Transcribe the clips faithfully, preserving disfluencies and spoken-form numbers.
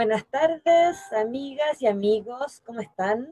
Buenas tardes, amigas y amigos, ¿cómo están?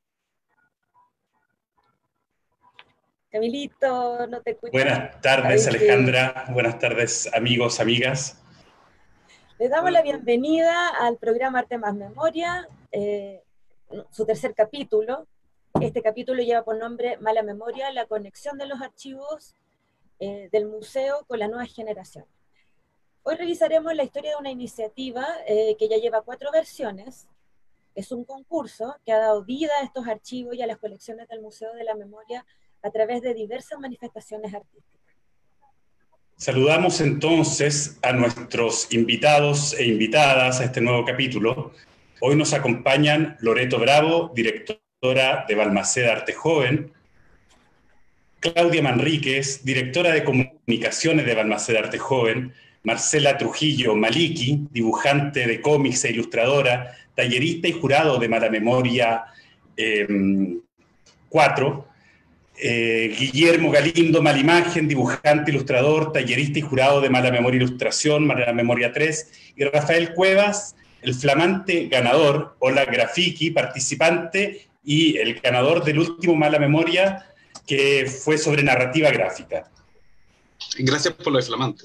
Camilito, no te escucho. Buenas tardes, Ahí sí. Alejandra. Buenas tardes, amigos, amigas. Les damos la bienvenida al programa Arte más Memoria, eh, su tercer capítulo. Este capítulo lleva por nombre Mala Memoria, la conexión de los archivos eh, del museo con la nueva generación. Hoy revisaremos la historia de una iniciativa eh, que ya lleva cuatro versiones. Es un concurso que ha dado vida a estos archivos y a las colecciones del Museo de la Memoria a través de diversas manifestaciones artísticas. Saludamos entonces a nuestros invitados e invitadas a este nuevo capítulo. Hoy nos acompañan Loreto Bravo, directora de Balmaceda Arte Joven, Claudia Manríquez, directora de Comunicaciones de Balmaceda Arte Joven, Marcela Trujillo Maliki, dibujante de cómics e ilustradora, tallerista y jurado de Mala Memoria eh, cuatro, Eh, Guillermo Galindo Malimagen, dibujante, ilustrador, tallerista y jurado de Mala Memoria Ilustración, Mala Memoria tres, y Rafael Cuevas, el flamante ganador, Hola Grafiki, participante y el ganador del último Mala Memoria, que fue sobre narrativa gráfica. Gracias por lo de flamante.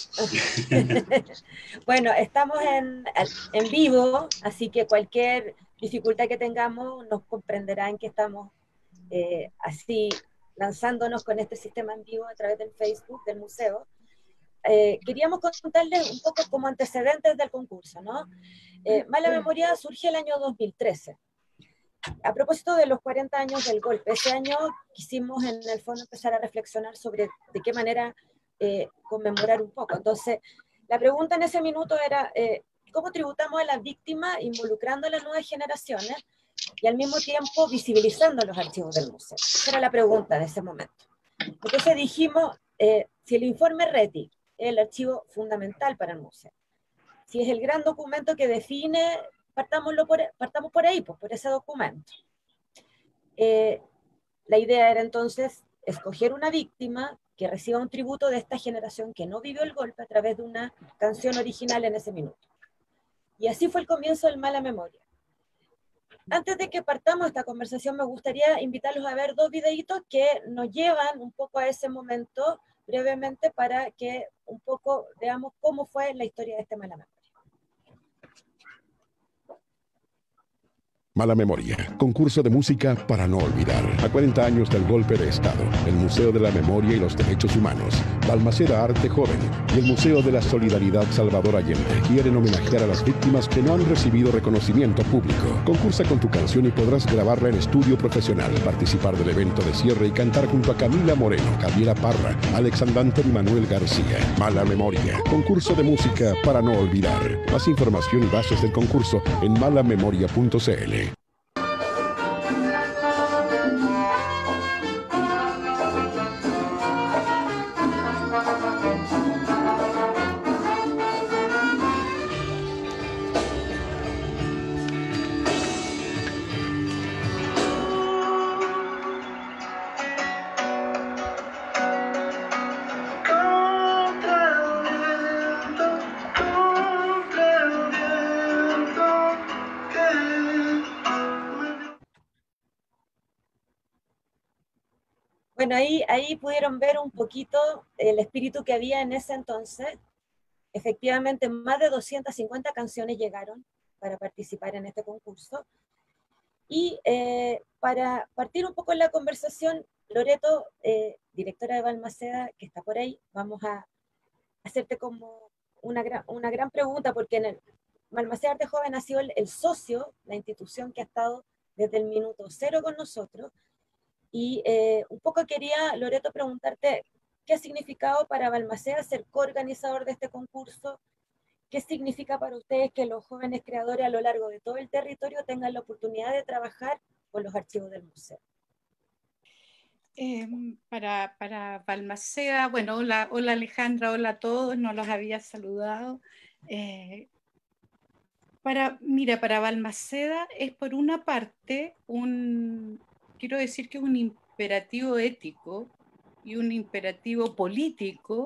Bueno, estamos en, en vivo, así que cualquier dificultad que tengamos nos comprenderán que estamos Eh, así lanzándonos con este sistema en vivo a través del Facebook del museo. Eh, queríamos contarles un poco como antecedentes del concurso, ¿no? Eh, Mala Memoria surge el año dos mil trece. A propósito de los cuarenta años del golpe, ese año quisimos en el fondo empezar a reflexionar sobre de qué manera eh, conmemorar un poco. Entonces, la pregunta en ese minuto era, eh, ¿cómo tributamos a las víctimas involucrando a las nuevas generaciones y al mismo tiempo visibilizando los archivos del museo? Esa era la pregunta de ese momento. Entonces dijimos, eh, si el informe RETI es el archivo fundamental para el museo, si es el gran documento que define, partámoslo por, partamos por ahí, pues, por ese documento. Eh, la idea era entonces escoger una víctima que reciba un tributo de esta generación que no vivió el golpe a través de una canción original en ese minuto. Y así fue el comienzo del Mala Memoria. Antes de que partamos esta conversación, me gustaría invitarlos a ver dos videitos que nos llevan un poco a ese momento brevemente para que un poco veamos cómo fue la historia de este Mala Memoria. Mala Memoria, concurso de música para no olvidar. A cuarenta años del golpe de Estado, el Museo de la Memoria y los Derechos Humanos, Balmaceda Arte Joven y el Museo de la Solidaridad Salvador Allende quieren homenajear a las víctimas que no han recibido reconocimiento público. Concursa con tu canción y podrás grabarla en estudio profesional, participar del evento de cierre y cantar junto a Camila Moreno, Gabriela Parra, Alex Andante y Manuel García. Mala Memoria, concurso de música para no olvidar. Más información y bases del concurso en malamemoria punto c l. Bueno, ahí, ahí pudieron ver un poquito el espíritu que había en ese entonces. Efectivamente, más de doscientas cincuenta canciones llegaron para participar en este concurso. Y eh, para partir un poco en la conversación, Loreto, eh, directora de Balmaceda, que está por ahí, vamos a hacerte como una gran, una gran pregunta, porque en el Balmaceda Arte Joven ha sido el, el socio, la institución que ha estado desde el minuto cero con nosotros. Y eh, un poco quería, Loreto, preguntarte qué ha significado para Balmaceda ser coorganizador de este concurso, qué significa para ustedes que los jóvenes creadores a lo largo de todo el territorio tengan la oportunidad de trabajar con los archivos del museo. Eh, para, para Balmaceda, bueno, hola, hola Alejandra, hola a todos, no los había saludado. Eh, para, mira, para Balmaceda es por una parte un... quiero decir que es un imperativo ético y un imperativo político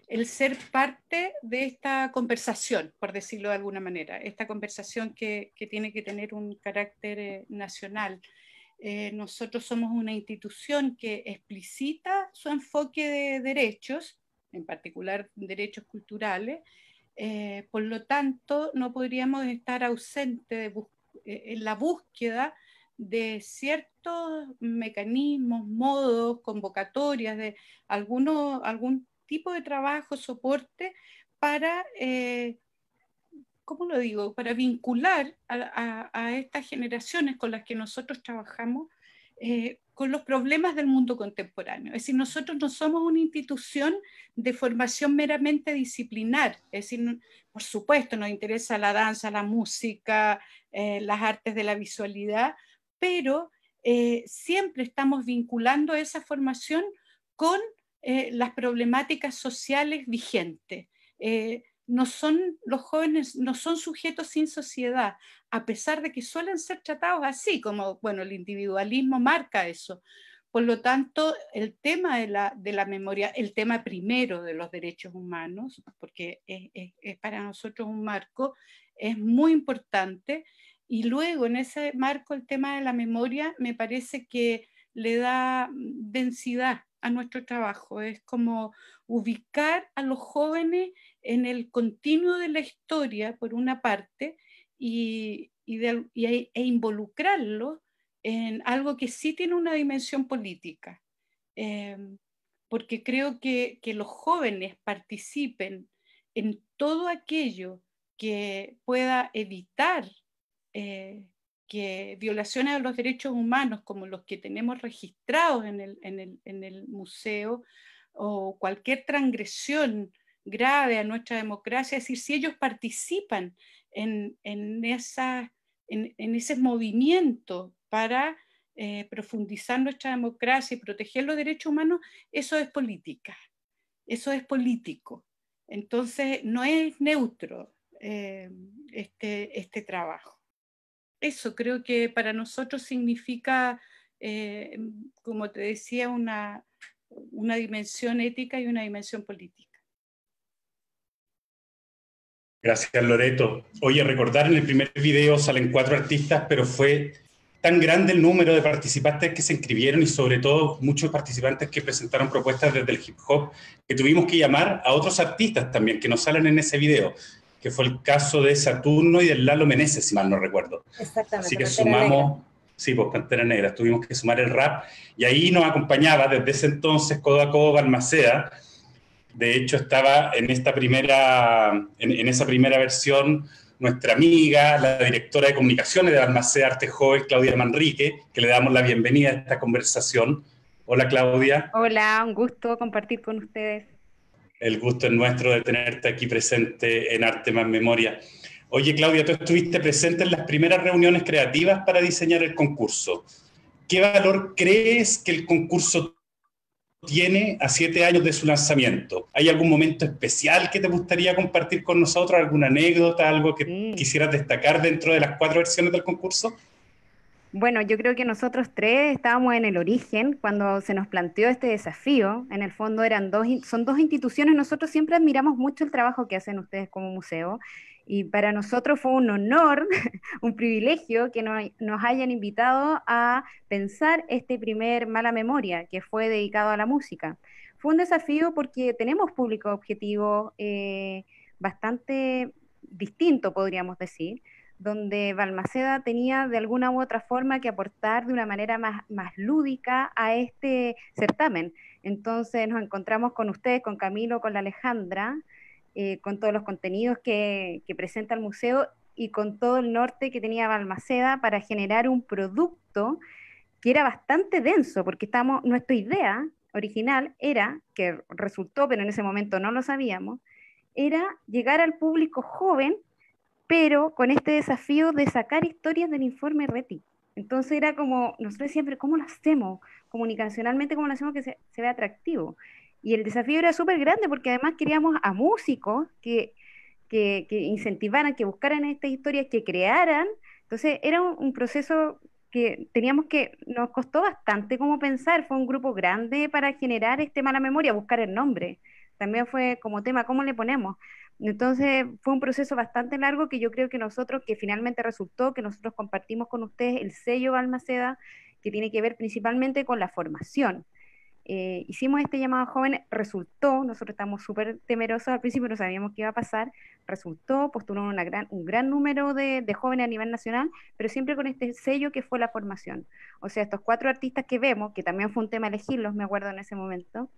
el ser parte de esta conversación, por decirlo de alguna manera, esta conversación que, que tiene que tener un carácter eh, nacional. Eh, nosotros somos una institución que explicita su enfoque de derechos, en particular derechos culturales, eh, por lo tanto no podríamos estar ausentes de eh, en la búsqueda de ciertos mecanismos, modos, convocatorias, de alguno, algún tipo de trabajo, soporte para... Eh, ¿cómo lo digo?, para vincular a, a, a estas generaciones con las que nosotros trabajamos eh, con los problemas del mundo contemporáneo. Es decir, nosotros no somos una institución de formación meramente disciplinar, es decir, no, por supuesto nos interesa la danza, la música, eh, las artes de la visualidad, pero eh, siempre estamos vinculando esa formación con eh, las problemáticas sociales vigentes. Eh, No son, los jóvenes no son sujetos sin sociedad, a pesar de que suelen ser tratados así, como, bueno, el individualismo marca eso. Por lo tanto, el tema de la, de la memoria, el tema primero de los derechos humanos, porque es, es, es para nosotros un marco, es muy importante, y luego en ese marco el tema de la memoria me parece que le da densidad a nuestro trabajo, es como ubicar a los jóvenes en el continuo de la historia, por una parte, y, y, de, y e involucrarlos en algo que sí tiene una dimensión política. Eh, porque creo que, que los jóvenes participen en todo aquello que pueda evitar eh, que violaciones a los derechos humanos, como los que tenemos registrados en el, en el, en el museo, o cualquier transgresión grave a nuestra democracia, es decir, si ellos participan en, en, esa, en, en ese movimiento para eh, profundizar nuestra democracia y proteger los derechos humanos, eso es política, eso es político. Entonces no es neutro eh, este, este trabajo. Eso creo que para nosotros significa, eh, como te decía, una, una dimensión ética y una dimensión política. Gracias, Loreto. Oye, recordar, en el primer video salen cuatro artistas, pero fue tan grande el número de participantes que se inscribieron y sobre todo muchos participantes que presentaron propuestas desde el hip hop, que tuvimos que llamar a otros artistas también que nos salen en ese video, que fue el caso de Saturno y del Lalo Meneses, si mal no recuerdo. Exactamente. Así que Pantera sumamos, Negra. sí, pues Pantera Negra, tuvimos que sumar el rap, y ahí nos acompañaba desde ese entonces codo a codo Balmaceda. De hecho, estaba en, esta primera, en, en esa primera versión nuestra amiga, la directora de comunicaciones de Balmaceda Arte Joven, Claudia Manrique, que le damos la bienvenida a esta conversación. Hola, Claudia. Hola, un gusto compartir con ustedes. El gusto es nuestro de tenerte aquí presente en Arte Más Memoria. Oye, Claudia, tú estuviste presente en las primeras reuniones creativas para diseñar el concurso. ¿Qué valor crees que el concurso tiene a siete años de su lanzamiento? ¿Hay algún momento especial que te gustaría compartir con nosotros? ¿Alguna anécdota, algo que sí. quisieras destacar dentro de las cuatro versiones del concurso? Bueno, yo creo que nosotros tres estábamos en el origen cuando se nos planteó este desafío. En el fondo eran dos, son dos instituciones. Nosotros siempre admiramos mucho el trabajo que hacen ustedes como museo, y para nosotros fue un honor, un privilegio que nos, nos hayan invitado a pensar este primer Mala Memoria, que fue dedicado a la música. Fue un desafío porque tenemos público objetivo eh, bastante distinto, podríamos decir, donde Balmaceda tenía de alguna u otra forma que aportar de una manera más, más lúdica a este certamen. Entonces nos encontramos con ustedes, con Camilo, con la Alejandra, eh, con todos los contenidos que, que presenta el museo y con todo el norte que tenía Balmaceda para generar un producto que era bastante denso, porque estamos, nuestra idea original era, que resultó, pero en ese momento no lo sabíamos, era llegar al público joven, pero con este desafío de sacar historias del informe Reti. Entonces era como, nosotros siempre, ¿cómo lo hacemos? Comunicacionalmente, ¿cómo lo hacemos que se, se vea atractivo? Y el desafío era súper grande porque además queríamos a músicos que, que, que incentivaran, que buscaran estas historias, que crearan. Entonces era un, un proceso que teníamos que, nos costó bastante como pensar, fue un grupo grande para generar este Mala Memoria, buscar el nombre. también fue como tema, ¿cómo le ponemos? Entonces fue un proceso bastante largo que yo creo que nosotros, que finalmente resultó que nosotros compartimos con ustedes el sello Balmaceda, que tiene que ver principalmente con la formación. Eh, hicimos este llamado a jóvenes, resultó, nosotros estamos súper temerosos al principio, no sabíamos qué iba a pasar, resultó, postuló una gran, un gran número de, de jóvenes a nivel nacional, pero siempre con este sello que fue la formación. O sea, estos cuatro artistas que vemos, que también fue un tema elegirlos, me acuerdo en ese momento,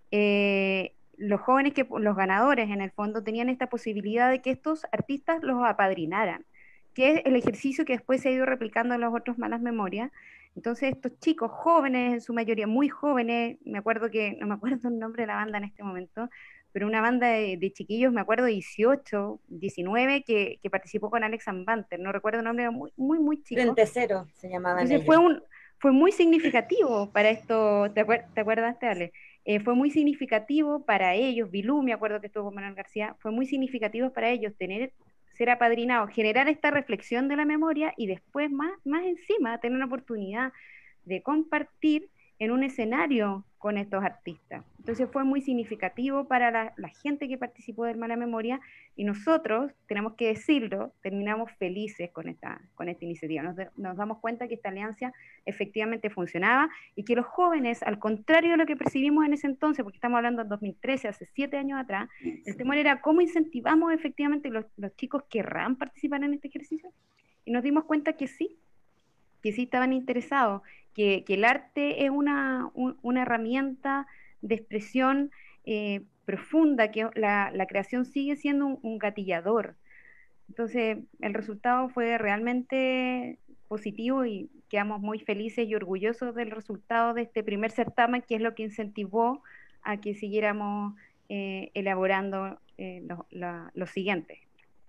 eh, los jóvenes, que los ganadores en el fondo, tenían esta posibilidad de que estos artistas los apadrinaran, que es el ejercicio que después se ha ido replicando en los otros Malas Memorias. Entonces estos chicos jóvenes, en su mayoría muy jóvenes, me acuerdo que, no me acuerdo el nombre de la banda en este momento, pero una banda de, de chiquillos, me acuerdo dieciocho, diecinueve, que, que participó con Alex Banter, no recuerdo el nombre, muy, muy, muy chico. Frente Cero se llamaban. Entonces ellos. Fue, un, fue muy significativo para esto, ¿te, acuer, ¿te acuerdas, Ale? Eh, fue muy significativo para ellos, Bilú, me acuerdo que estuvo con Manuel García, fue muy significativo para ellos tener, ser apadrinados, generar esta reflexión de la memoria y después más, más encima tener una oportunidad de compartir en un escenario con estos artistas. Entonces fue muy significativo para la, la gente que participó del Mala Memoria, y nosotros, tenemos que decirlo, terminamos felices con esta, con esta iniciativa. Nos, de, nos damos cuenta que esta alianza efectivamente funcionaba y que los jóvenes, al contrario de lo que percibimos en ese entonces, porque estamos hablando del dos mil trece, hace siete años atrás, el temor era cómo incentivamos efectivamente los, los chicos querrán participar en este ejercicio, y nos dimos cuenta que sí, que sí estaban interesados, que, que el arte es una, un, una herramienta de expresión eh, profunda, que la, la creación sigue siendo un, un gatillador. Entonces el resultado fue realmente positivo y quedamos muy felices y orgullosos del resultado de este primer certamen, que es lo que incentivó a que siguiéramos eh, elaborando eh, lo, la, lo siguiente.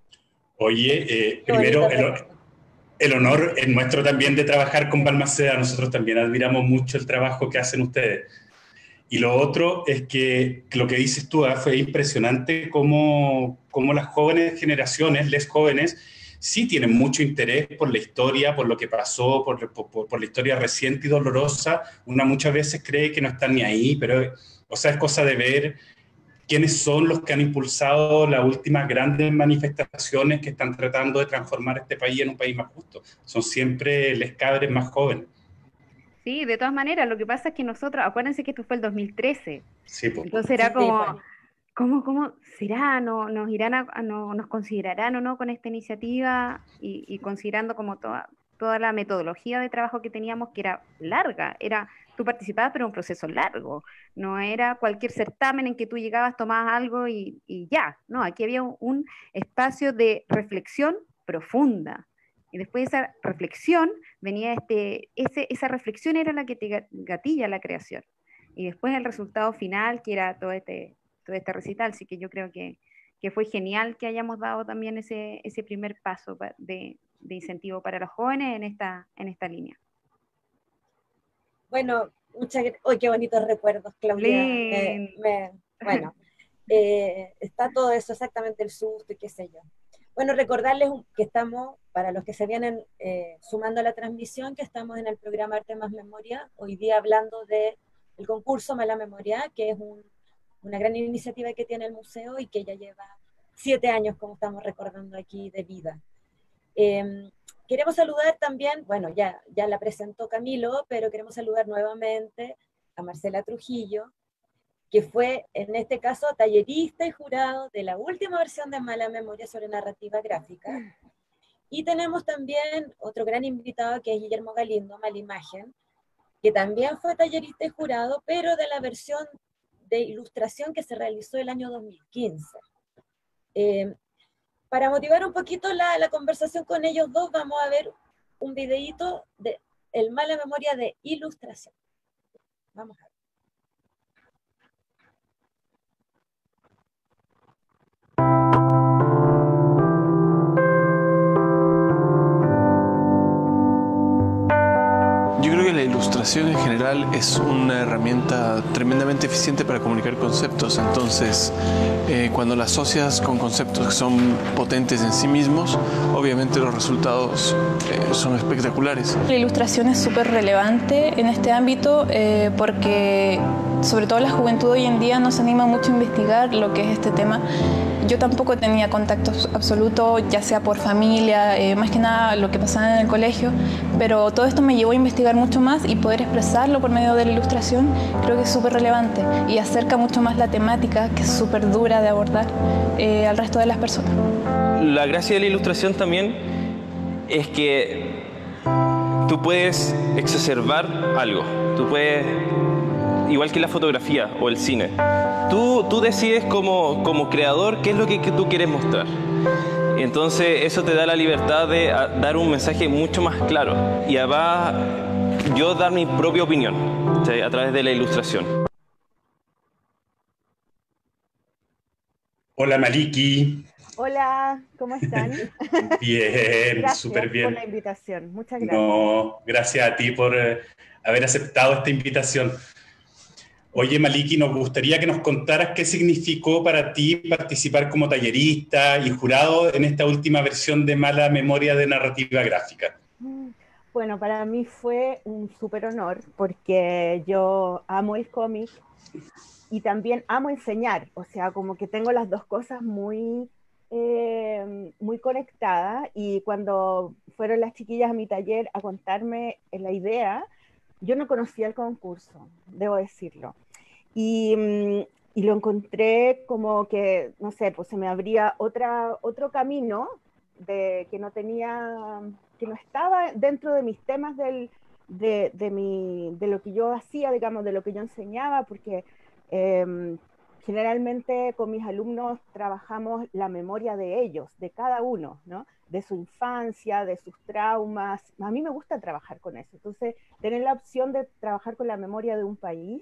Oye, eh, primero... El... El honor es nuestro también de trabajar con Balmaceda. Nosotros también admiramos mucho el trabajo que hacen ustedes. Y lo otro es que lo que dices tú, ¿eh? Fue impresionante cómo, cómo las jóvenes generaciones, les jóvenes, sí tienen mucho interés por la historia, por lo que pasó, por, por, por la historia reciente y dolorosa. Una muchas veces cree que no están ni ahí, pero, o sea, es cosa de ver quiénes son los que han impulsado las últimas grandes manifestaciones que están tratando de transformar este país en un país más justo. Son siempre les cabres más jóvenes. Sí, de todas maneras, lo que pasa es que nosotros, acuérdense que esto fue el dos mil trece, sí, pues. Entonces era como, ¿cómo, cómo será? ¿No, nos, irán a, no, ¿Nos considerarán o no con esta iniciativa? Y, y considerando como toda, toda la metodología de trabajo que teníamos, que era larga, era... Tú participabas, pero un proceso largo, no era cualquier certamen en que tú llegabas, tomabas algo y, y ya, no, aquí había un, un espacio de reflexión profunda, y después de esa reflexión venía este, ese, esa reflexión era la que te gatilla la creación, y después el resultado final, que era todo este, todo este recital, así que yo creo que, que fue genial que hayamos dado también ese, ese primer paso de, de incentivo para los jóvenes en esta, en esta línea. Bueno, muchas gracias. ¡Uy, qué bonitos recuerdos, Claudia! Me, me, bueno, eh, está todo eso, exactamente el susto y qué sé yo. Bueno, recordarles que estamos, para los que se vienen eh, sumando a la transmisión, que estamos en el programa Arte Más Memoria, hoy día hablando del concurso Mala Memoria, que es un, una gran iniciativa que tiene el museo y que ya lleva siete años, como estamos recordando aquí, de vida. Eh, Queremos saludar también, bueno, ya, ya la presentó Camilo, pero queremos saludar nuevamente a Marcela Trujillo, que fue, en este caso, tallerista y jurado de la última versión de Mala Memoria sobre narrativa gráfica. Y tenemos también otro gran invitado, que es Guillermo Galindo, Mala Imagen, que también fue tallerista y jurado, pero de la versión de ilustración que se realizó el año dos mil quince. Eh, Para motivar un poquito la, la conversación con ellos dos, vamos a ver un videíto de el Mala Memoria de ilustración. Vamos a ver. Yo creo que la ilustración en general es una herramienta tremendamente eficiente para comunicar conceptos. Entonces, eh, cuando la asocias con conceptos que son potentes en sí mismos, obviamente los resultados eh, son espectaculares. La ilustración es súper relevante en este ámbito eh, porque sobre todo la juventud hoy en día no se anima mucho a investigar lo que es este tema. Yo tampoco tenía contacto absoluto, ya sea por familia, eh, más que nada lo que pasaba en el colegio, pero todo esto me llevó a investigar mucho más y poder expresarlo por medio de la ilustración creo que es súper relevante y acerca mucho más la temática, que es súper dura de abordar, eh, al resto de las personas. La gracia de la ilustración también es que tú puedes exacerbar algo, tú puedes, igual que la fotografía o el cine, tú, tú decides como, como creador qué es lo que, que tú quieres mostrar. Entonces eso te da la libertad de a, dar un mensaje mucho más claro y además yo dar mi propia opinión, ¿sí? A través de la ilustración. Hola Maliki. Hola, ¿cómo están? Bien, súper bien. Gracias por la invitación, muchas gracias. No, gracias a ti por eh, haber aceptado esta invitación. Oye Maliki, nos gustaría que nos contaras qué significó para ti participar como tallerista y jurado en esta última versión de Mala Memoria de Narrativa Gráfica. Bueno, para mí fue un súper honor porque yo amo el cómic y también amo enseñar, o sea, como que tengo las dos cosas muy... Eh, muy conectada, y cuando fueron las chiquillas a mi taller a contarme la idea, yo no conocía el concurso, debo decirlo, y, y lo encontré como que, no sé, pues se me abría otra, otro camino de, que no tenía, que no estaba dentro de mis temas del, de, de, mi, de lo que yo hacía, digamos, de lo que yo enseñaba, porque eh, generalmente con mis alumnos trabajamos la memoria de ellos, de cada uno, ¿no? De su infancia, de sus traumas. A mí me gusta trabajar con eso. Entonces, tener la opción de trabajar con la memoria de un país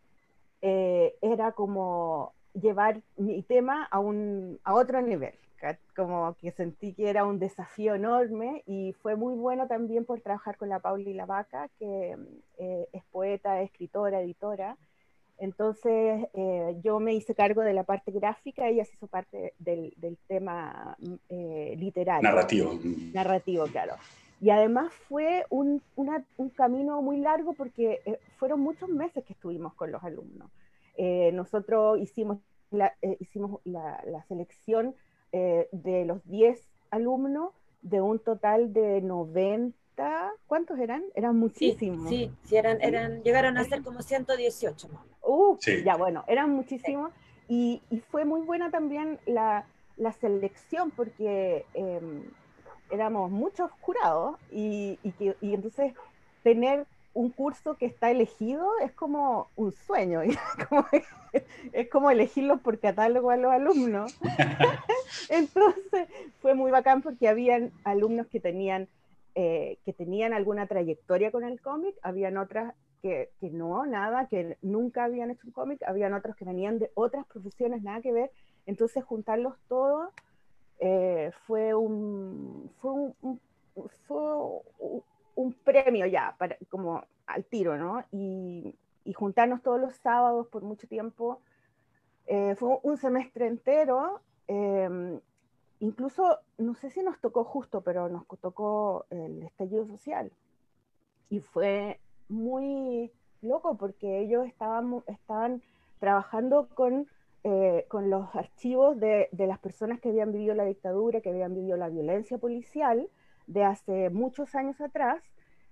eh, era como llevar mi tema a, un, a otro nivel. Como que sentí que era un desafío enorme, y fue muy bueno también por trabajar con la Pauli Lavaca, que eh, es poeta, escritora, editora. Entonces eh, yo me hice cargo de la parte gráfica, ella se hizo parte del, del tema eh, literario. Narrativo. Narrativo, claro. Y además fue un, una, un camino muy largo porque eh, fueron muchos meses que estuvimos con los alumnos. Eh, nosotros hicimos la, eh, hicimos la, la selección eh, de los diez alumnos de un total de noventa. ¿Cuántos eran? Eran muchísimos. Sí, sí, sí eran, eran, llegaron a ser como ciento dieciocho. Uh, sí. Ya, bueno, eran muchísimos. Y, y fue muy buena también la, la selección, porque eh, éramos muchos jurados, y, y, que, y entonces tener un curso que está elegido es como un sueño. como, es como elegirlos por catálogo a los alumnos. Entonces fue muy bacán porque habían alumnos que tenían Eh, que tenían alguna trayectoria con el cómic, habían otras que, que no, nada, que nunca habían hecho un cómic, habían otros que venían de otras profesiones, nada que ver. Entonces juntarlos todos eh, fue, un, fue, un, un, fue un, un premio ya, para, como al tiro, ¿no? Y, y juntarnos todos los sábados por mucho tiempo, eh, fue un semestre entero. eh, Incluso, no sé si nos tocó justo, pero nos tocó el estallido social. Y fue muy loco porque ellos estaban, estaban trabajando con, eh, con los archivos de, de las personas que habían vivido la dictadura, que habían vivido la violencia policial de hace muchos años atrás.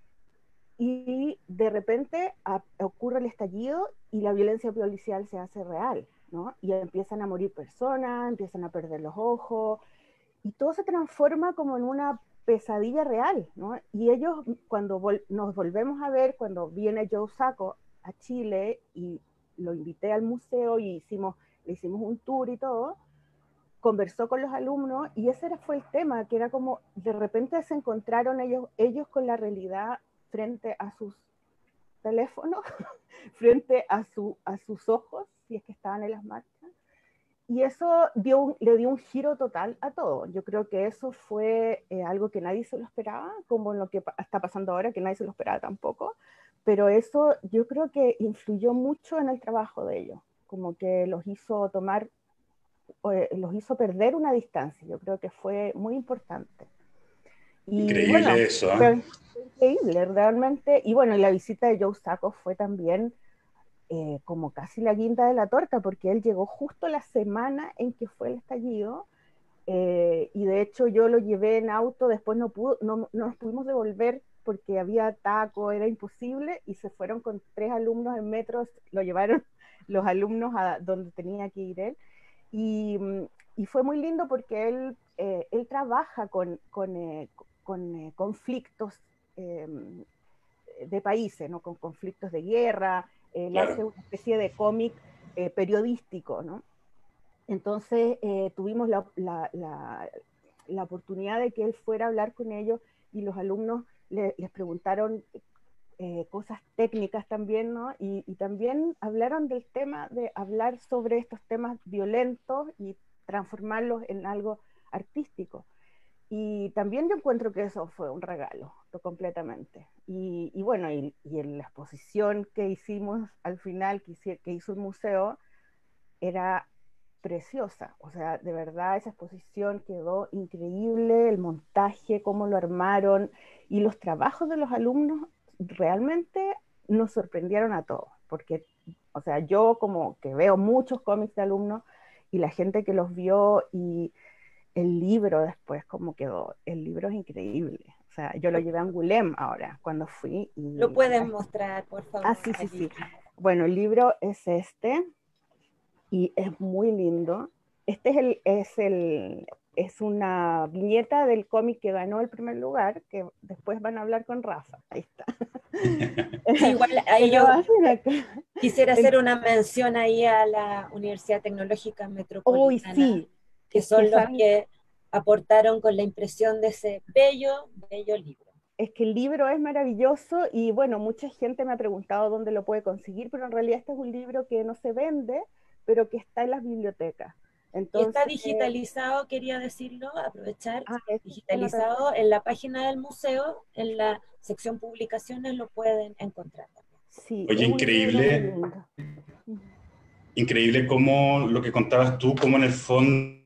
Y de repente a, ocurre el estallido y la violencia policial se hace real, ¿no? Y empiezan a morir personas, empiezan a perder los ojos, y todo se transforma como en una pesadilla real, ¿no? Y ellos, cuando vol nos volvemos a ver, cuando viene Joe Sacco a Chile, y lo invité al museo y hicimos, le hicimos un tour y todo, conversó con los alumnos, y ese era, fue el tema, que era como, de repente se encontraron ellos, ellos con la realidad frente a sus teléfonos, frente a, su, a sus ojos, si es que estaban en las marchas. Y eso dio un, le dio un giro total a todo. Yo creo que eso fue eh, algo que nadie se lo esperaba, como lo que está pasando ahora, que nadie se lo esperaba tampoco. Pero eso yo creo que influyó mucho en el trabajo de ellos, como que los hizo tomar, eh, los hizo perder una distancia. Yo creo que fue muy importante. Y, increíble, bueno, eso, ¿eh? Fue increíble, realmente. Y bueno, la visita de Joe Sacco fue también eh, como casi la guinda de la torta, porque él llegó justo la semana en que fue el estallido, eh, y de hecho yo lo llevé en auto, después no, pudo, no, no nos pudimos devolver porque había taco, era imposible, y se fueron con tres alumnos en metros, lo llevaron los alumnos a donde tenía que ir él, y, y fue muy lindo porque él, eh, él trabaja con, con, eh, con eh, conflictos eh, de países, ¿no? Con conflictos de guerra, él Claro. hace una especie de cómic eh, periodístico, ¿no? Entonces eh, tuvimos la, la, la, la oportunidad de que él fuera a hablar con ellos, y los alumnos le, les preguntaron eh, cosas técnicas también, ¿no? Y, y también hablaron del tema de hablar sobre estos temas violentos y transformarlos en algo artístico. Y también yo encuentro que eso fue un regalo, completamente. Y, y bueno, y, y en la exposición que hicimos al final, que, hice, que hizo el museo, era preciosa. O sea, de verdad esa exposición quedó increíble, el montaje, cómo lo armaron, y los trabajos de los alumnos realmente nos sorprendieron a todos, porque, o sea, yo como que veo muchos cómics de alumnos, y la gente que los vio, y el libro después cómo quedó, el libro es increíble. O sea, yo lo llevé a Angoulême ahora, cuando fui. Y... ¿Lo pueden mostrar, por favor? Ah, sí, sí, sí. Bueno, el libro es este, y es muy lindo. Este es, el, es, el, es una viñeta del cómic que ganó el primer lugar, que después van a hablar con Rafa. Ahí está. Sí, igual ahí yo quisiera hacer una mención ahí a la Universidad Tecnológica Metropolitana, sí, que son que los saben... que aportaron con la impresión de ese bello, bello libro. Es que el libro es maravilloso, y bueno, mucha gente me ha preguntado dónde lo puede conseguir, pero en realidad este es un libro que no se vende, pero que está en las bibliotecas. Entonces, y está digitalizado, eh, quería decirlo, aprovechar, ah, es digitalizado en la página del museo, en la sección publicaciones lo pueden encontrar. Sí, Oye, increíble, increíble cómo lo que contabas tú, cómo en el fondo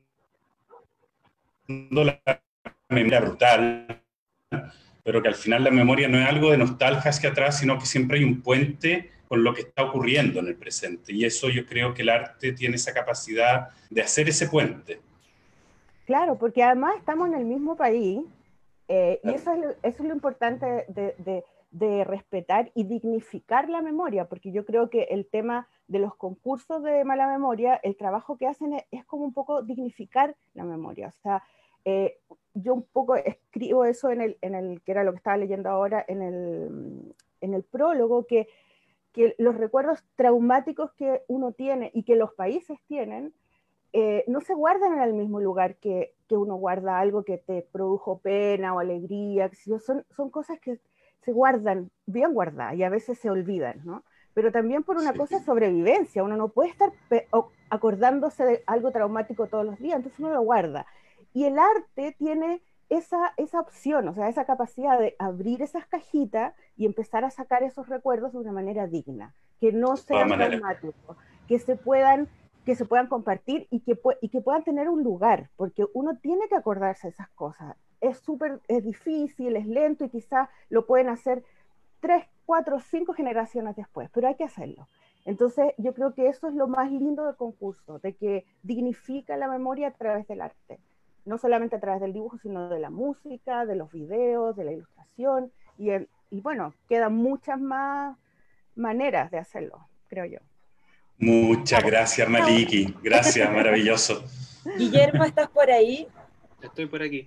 la memoria brutal, pero que al final la memoria no es algo de nostalgia hacia atrás, sino que siempre hay un puente con lo que está ocurriendo en el presente. Y eso yo creo que el arte tiene esa capacidad de hacer ese puente. Claro, porque además estamos en el mismo país, eh, y eso es, lo, eso es lo importante de, de, de respetar y dignificar la memoria, porque yo creo que el tema de los concursos de mala memoria, el trabajo que hacen es, es como un poco dignificar la memoria. O sea, eh, yo un poco escribo eso en el, en el, que era lo que estaba leyendo ahora, en el, en el prólogo, que, que los recuerdos traumáticos que uno tiene y que los países tienen, eh, no se guardan en el mismo lugar que, que uno guarda algo que te produjo pena o alegría. Son, son cosas que se guardan bien guardadas y a veces se olvidan, ¿no? Pero también por una sí. cosa de sobrevivencia. Uno no puede estar acordándose de algo traumático todos los días, entonces uno lo guarda. Y el arte tiene esa, esa opción, o sea, esa capacidad de abrir esas cajitas y empezar a sacar esos recuerdos de una manera digna, que no sean traumáticos, que se puedan, que se puedan compartir y que, y que puedan tener un lugar, porque uno tiene que acordarse de esas cosas. Es súper, es difícil, es lento, y quizás lo pueden hacer tres, cuatro, cinco generaciones después, pero hay que hacerlo. Entonces yo creo que eso es lo más lindo del concurso, de que dignifica la memoria a través del arte. No solamente a través del dibujo, sino de la música, de los videos, de la ilustración, y, el, y bueno, quedan muchas más maneras de hacerlo, creo yo. Muchas gracias, Maliki. Gracias, maravilloso. Guillermo, ¿estás por ahí? Estoy por aquí.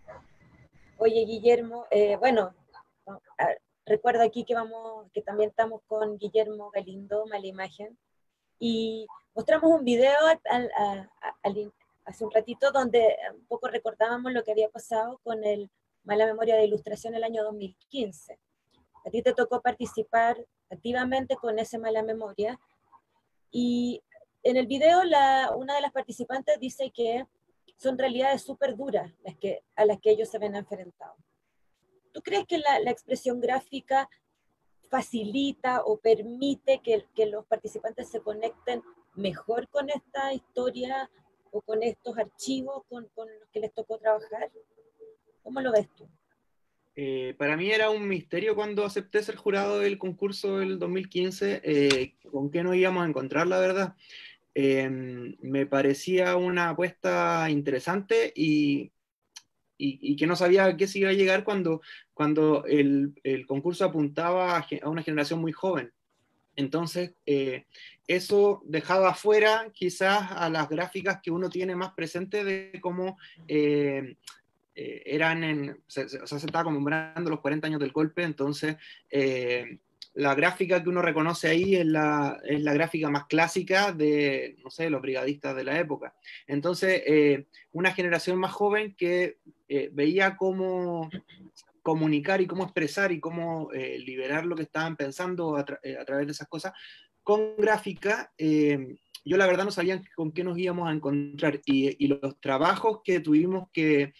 Oye, Guillermo, eh, bueno, a ver, recuerdo aquí que, vamos, que también estamos con Guillermo Galindo, Mala Imagen, y mostramos un video al, al, al, al hace un ratito, donde un poco recordábamos lo que había pasado con el Mala Memoria de Ilustración el año dos mil quince. A ti te tocó participar activamente con ese Mala Memoria, y en el video la, una de las participantes dice que son realidades súper duras las que, a las que ellos se ven enfrentados. ¿Tú crees que la, la expresión gráfica facilita o permite que, que los participantes se conecten mejor con esta historia o con estos archivos con, con los que les tocó trabajar? ¿Cómo lo ves tú? Eh, para mí era un misterio cuando acepté ser jurado del concurso del dos mil quince, eh, con qué nos íbamos a encontrar, la verdad. Eh, me parecía una apuesta interesante y, y, y que no sabía a qué se iba a llegar cuando, cuando el, el concurso apuntaba a, a una generación muy joven. Entonces, eh, eso dejaba afuera quizás a las gráficas que uno tiene más presente de cómo eh, eh, eran en, se, se, o sea, se estaba conmemorando los cuarenta años del golpe, entonces eh, la gráfica que uno reconoce ahí es la, es la gráfica más clásica de, no sé, los brigadistas de la época. Entonces, eh, una generación más joven que eh, veía cómo comunicar y cómo expresar y cómo eh, liberar lo que estaban pensando a, tra eh, a través de esas cosas con gráfica, eh, yo la verdad no sabía con qué nos íbamos a encontrar y, y los trabajos que tuvimos que,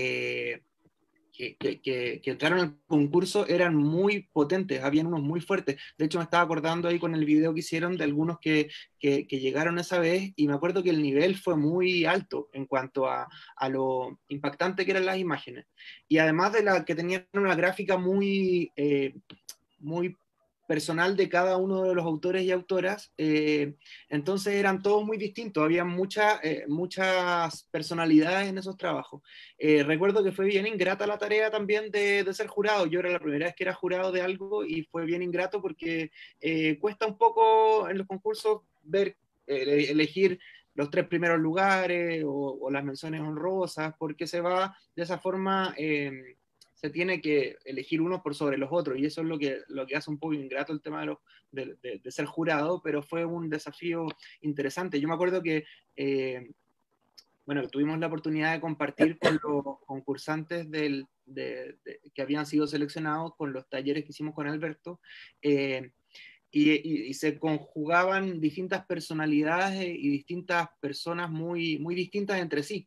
eh, que, que, que, que entraron al concurso eran muy potentes, habían unos muy fuertes. De hecho me estaba acordando ahí con el video que hicieron de algunos que, que, que llegaron esa vez y me acuerdo que el nivel fue muy alto en cuanto a, a lo impactante que eran las imágenes. Y además de la que tenían una gráfica muy, eh, muy personal de cada uno de los autores y autoras, eh, entonces eran todos muy distintos, había mucha, eh, muchas personalidades en esos trabajos. Eh, recuerdo que fue bien ingrata la tarea también de, de ser jurado, yo era la primera vez que era jurado de algo y fue bien ingrato porque eh, cuesta un poco en los concursos ver, eh, elegir los tres primeros lugares o, o las menciones honrosas, porque se va de esa forma... Eh, se tiene que elegir uno por sobre los otros, y eso es lo que, lo que hace un poco ingrato el tema de, lo, de, de, de ser jurado, pero fue un desafío interesante. Yo me acuerdo que, eh, bueno, tuvimos la oportunidad de compartir con los concursantes del, de, de, que habían sido seleccionados con los talleres que hicimos con Alberto, eh, y, y, y se conjugaban distintas personalidades y distintas personas muy, muy distintas entre sí.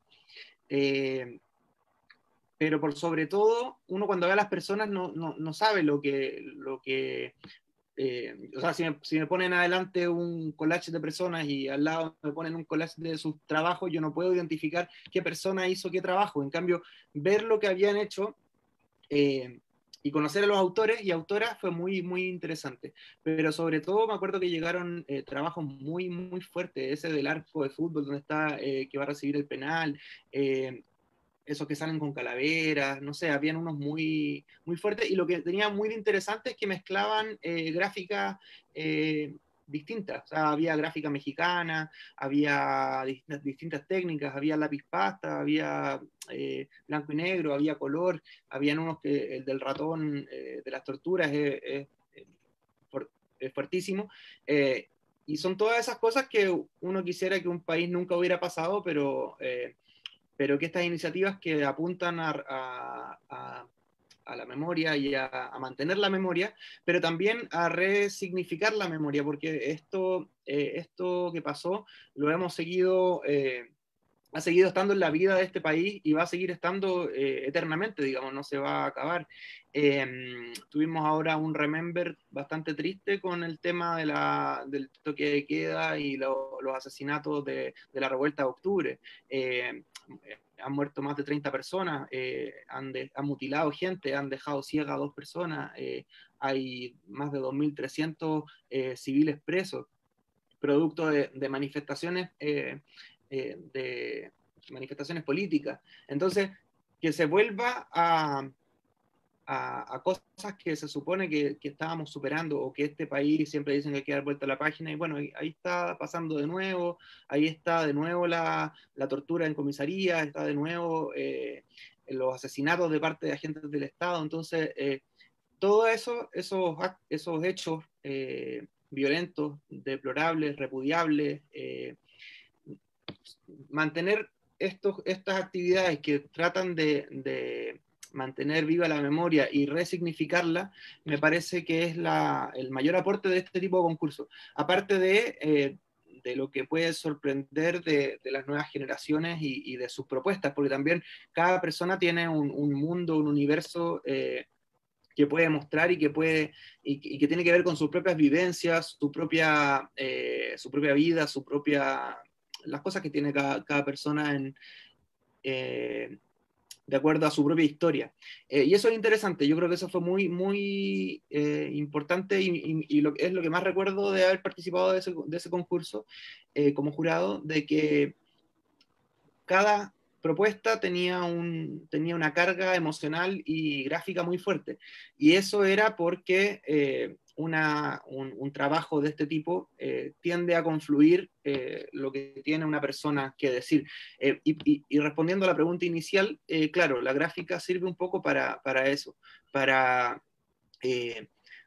Eh, pero por sobre todo, uno cuando ve a las personas no, no, no sabe lo que, lo que eh, o sea, si me, si me ponen adelante un collage de personas y al lado me ponen un collage de sus trabajos, yo no puedo identificar qué persona hizo qué trabajo. En cambio, ver lo que habían hecho eh, y conocer a los autores y autoras fue muy, muy interesante. Pero sobre todo me acuerdo que llegaron eh, trabajos muy, muy fuertes, ese del arco de fútbol donde está, eh, que va a recibir el penal, eh, esos que salen con calaveras, no sé, habían unos muy, muy fuertes, y lo que tenía muy interesante es que mezclaban eh, gráficas eh, distintas, o sea, había gráfica mexicana, había distintas, distintas técnicas, había lápiz pasta, había eh, blanco y negro, había color, habían unos que, el del ratón eh, de las torturas es, es, es fuertísimo, eh, y son todas esas cosas que uno quisiera que un país nunca hubiera pasado, pero... Eh, pero que estas iniciativas que apuntan a, a, a, a la memoria y a, a mantener la memoria, pero también a resignificar la memoria, porque esto, eh, esto que pasó lo hemos seguido, eh, ha seguido estando en la vida de este país y va a seguir estando eh, eternamente, digamos, no se va a acabar. Eh, tuvimos ahora un remember bastante triste con el tema de la, del toque de queda y lo, los asesinatos de, de la revuelta de octubre. Eh, han muerto más de treinta personas, eh, han, de, han mutilado gente, han dejado ciega a dos personas, eh, hay más de dos mil trescientos eh, civiles presos, producto de, de manifestaciones, eh, eh, de manifestaciones políticas. Entonces, que se vuelva a, a, a cosas que se supone que, que estábamos superando, o que este país siempre dicen que hay que dar vuelta a la página, y bueno, ahí, ahí está pasando de nuevo, ahí está de nuevo la, la tortura en comisaría, está de nuevo eh, los asesinatos de parte de agentes del Estado. Entonces, eh, todo eso, esos, esos hechos eh, violentos, deplorables, repudiables, eh, mantener estos, estas actividades que tratan de, de mantener viva la memoria y resignificarla, me parece que es la, el mayor aporte de este tipo de concursos. Aparte de, eh, de lo que puede sorprender de, de las nuevas generaciones y, y de sus propuestas, porque también cada persona tiene un, un mundo, un universo eh, que puede mostrar y que, puede, y, y que tiene que ver con sus propias vivencias, su propia, eh, su propia vida, su propia, las cosas que tiene cada, cada persona en... Eh, de acuerdo a su propia historia. Eh, y eso es interesante, yo creo que eso fue muy, muy eh, importante y, y, y lo, es lo que más recuerdo de haber participado de ese, de ese concurso eh, como jurado, de que cada propuesta tenía, un, tenía una carga emocional y gráfica muy fuerte. Y eso era porque eh, una, un, un trabajo de este tipo eh, tiende a confluir eh, lo que tiene una persona que decir. Eh, y, y, y respondiendo a la pregunta inicial, eh, claro, la gráfica sirve un poco para, para eso, para... Eh,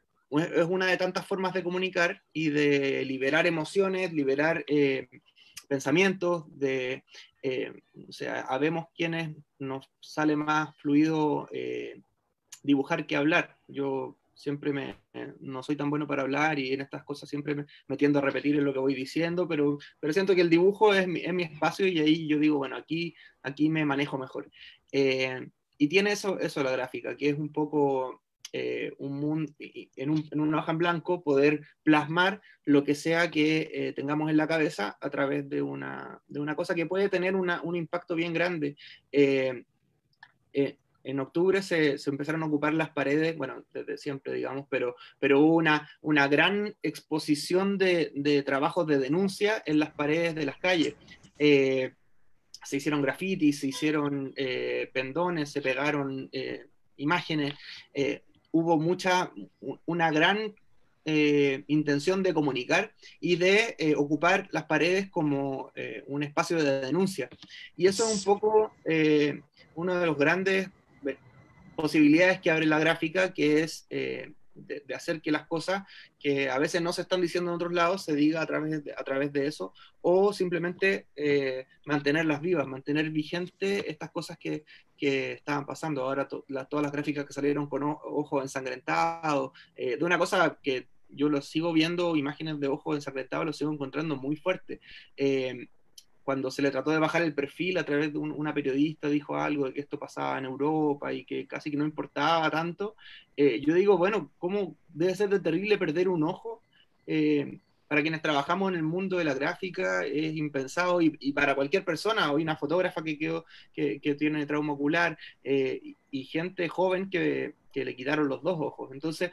es una de tantas formas de comunicar y de liberar emociones, liberar eh, pensamientos, de... Eh, o sea, habemos quienes nos sale más fluido eh, dibujar que hablar. Yo siempre me, eh, no soy tan bueno para hablar y en estas cosas siempre me, me tiendo a repetir en lo que voy diciendo, pero, pero siento que el dibujo es mi, es mi espacio y ahí yo digo, bueno, aquí, aquí me manejo mejor. Eh, y tiene eso, eso la gráfica, que es un poco... Eh, un mundo, en, un, en una hoja en blanco, poder plasmar lo que sea que eh, tengamos en la cabeza a través de una, de una cosa que puede tener una, un impacto bien grande. Eh, eh, en octubre se, se empezaron a ocupar las paredes, bueno, desde siempre, digamos, pero, pero hubo una, una gran exposición de, de trabajos de denuncia en las paredes de las calles. Eh, se hicieron grafitis, se hicieron eh, pendones, se pegaron eh, imágenes, eh, hubo mucha, una gran eh, intención de comunicar y de eh, ocupar las paredes como eh, un espacio de denuncia. Y eso es un poco eh, una de las grandes posibilidades que abre la gráfica, que es eh, de, de hacer que las cosas que a veces no se están diciendo en otros lados se diga a través de, a través de eso, o simplemente eh, mantenerlas vivas, mantener vigente estas cosas que, que estaban pasando. Ahora to, la, todas las gráficas que salieron con ojos ensangrentados, eh, de una cosa que yo lo sigo viendo, imágenes de ojos ensangrentados, lo sigo encontrando muy fuerte. Eh, cuando se le trató de bajar el perfil a través de un, una periodista, dijo algo de que esto pasaba en Europa y que casi que no importaba tanto, eh, yo digo, bueno, ¿cómo debe ser de terrible perder un ojo? Eh, para quienes trabajamos en el mundo de la gráfica es impensado, y, y para cualquier persona, hoy una fotógrafa que, quedó, que, que tiene trauma ocular, eh, y, y gente joven que, que le quitaron los dos ojos. Entonces,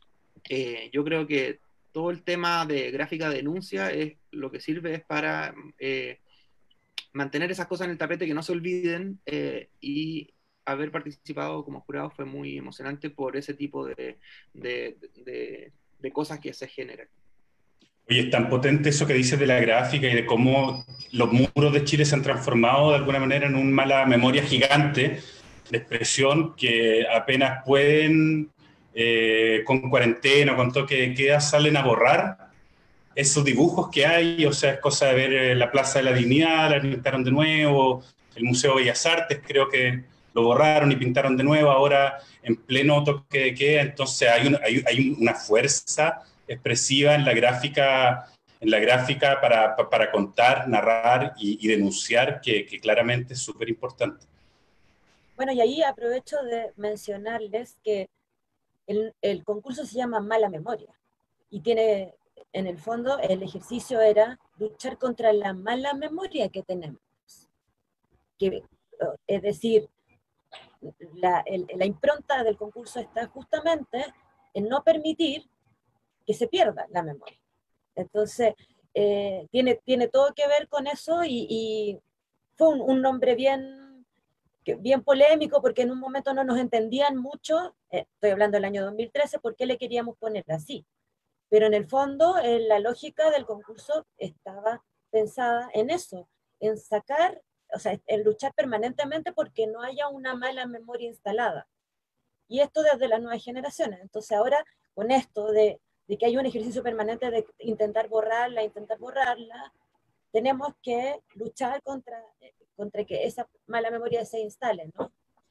eh, yo creo que todo el tema de gráfica denuncia es, lo que sirve es para... Eh, mantener esas cosas en el tapete, que no se olviden, eh, y haber participado como jurado fue muy emocionante por ese tipo de, de, de, de cosas que se generan. Oye, es tan potente eso que dices de la gráfica y de cómo los muros de Chile se han transformado de alguna manera en una mala memoria gigante de expresión que apenas pueden, eh, con cuarentena, con toque de queda, salen a borrar esos dibujos que hay. O sea, es cosa de ver la Plaza de la Dignidad, la pintaron de nuevo, el Museo de Bellas Artes creo que lo borraron y pintaron de nuevo, ahora en pleno toque de queda. Entonces hay una, hay, hay una fuerza expresiva en la gráfica, en la gráfica para, para contar, narrar y, y denunciar, que, que claramente es súper importante. Bueno, y ahí aprovecho de mencionarles que el, el concurso se llama Mala Memoria, y tiene... En el fondo, el ejercicio era luchar contra la mala memoria que tenemos. Que, es decir, la, el, la impronta del concurso está justamente en no permitir que se pierda la memoria. Entonces, eh, tiene, tiene todo que ver con eso, y, y fue un, un nombre bien, bien polémico, porque en un momento no nos entendían mucho, eh, estoy hablando del año dos mil trece, por qué le queríamos poner así. Pero en el fondo, en la lógica del concurso estaba pensada en eso, en sacar, o sea, en luchar permanentemente porque no haya una mala memoria instalada. Y esto desde las nuevas generaciones. Entonces ahora, con esto de, de que hay un ejercicio permanente de intentar borrarla, intentar borrarla, tenemos que luchar contra, contra que esa mala memoria se instale, ¿no?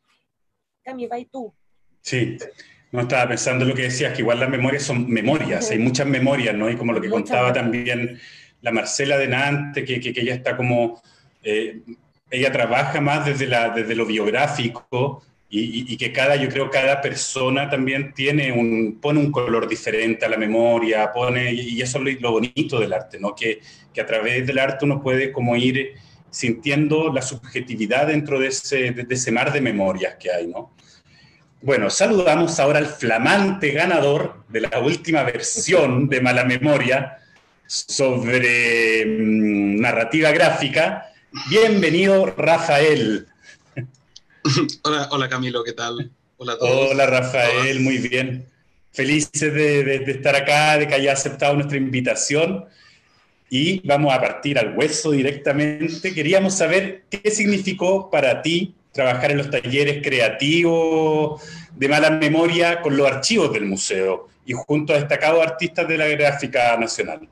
Cami, va y tú. Sí. No, estaba pensando en lo que decías, que igual las memorias son memorias, hay muchas memorias, ¿no? Y como lo que muchas contaba memorias. También la Marcela de Nantes, que, que, que ella está como, eh, ella trabaja más desde, la, desde lo biográfico, y, y, y que cada, yo creo, cada persona también tiene un, pone un color diferente a la memoria, pone, y eso es lo, lo bonito del arte, ¿no? Que, que a través del arte uno puede como ir sintiendo la subjetividad dentro de ese, de, de ese mar de memorias que hay, ¿no? Bueno, saludamos ahora al flamante ganador de la última versión de Mala Memoria sobre mmm, narrativa gráfica. Bienvenido, Rafael. Hola, hola Camilo, ¿qué tal? Hola a todos. Hola Rafael, muy bien. Felices de, de, de estar acá, de que haya aceptado nuestra invitación. Y vamos a partir al hueso directamente. Queríamos saber qué significó para ti trabajar en los talleres creativos de Mala Memoria con los archivos del museo y junto a destacados artistas de la gráfica nacional.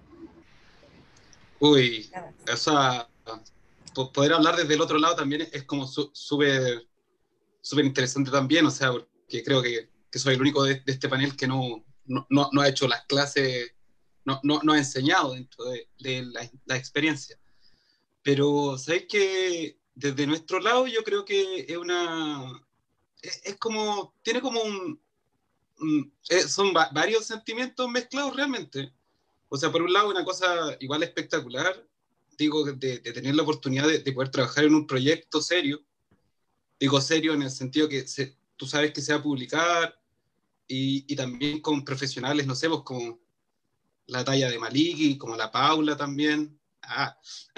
Uy, o sea, poder hablar desde el otro lado también es como súper súper interesante también, o sea, porque creo que, que soy el único de, de este panel que no, no, no, no ha hecho las clases, no, no, no ha enseñado dentro de, de la, la experiencia. Pero, ¿sabéis que desde nuestro lado yo creo que es una... Es, es como... Tiene como un... un es, son va, varios sentimientos mezclados realmente. O sea, por un lado una cosa igual espectacular, digo, de, de tener la oportunidad de, de poder trabajar en un proyecto serio. Digo serio en el sentido que se, tú sabes que se va a publicar y, y también con profesionales, no sé, pues como la talla de Maliki, como la Paula también. Ah.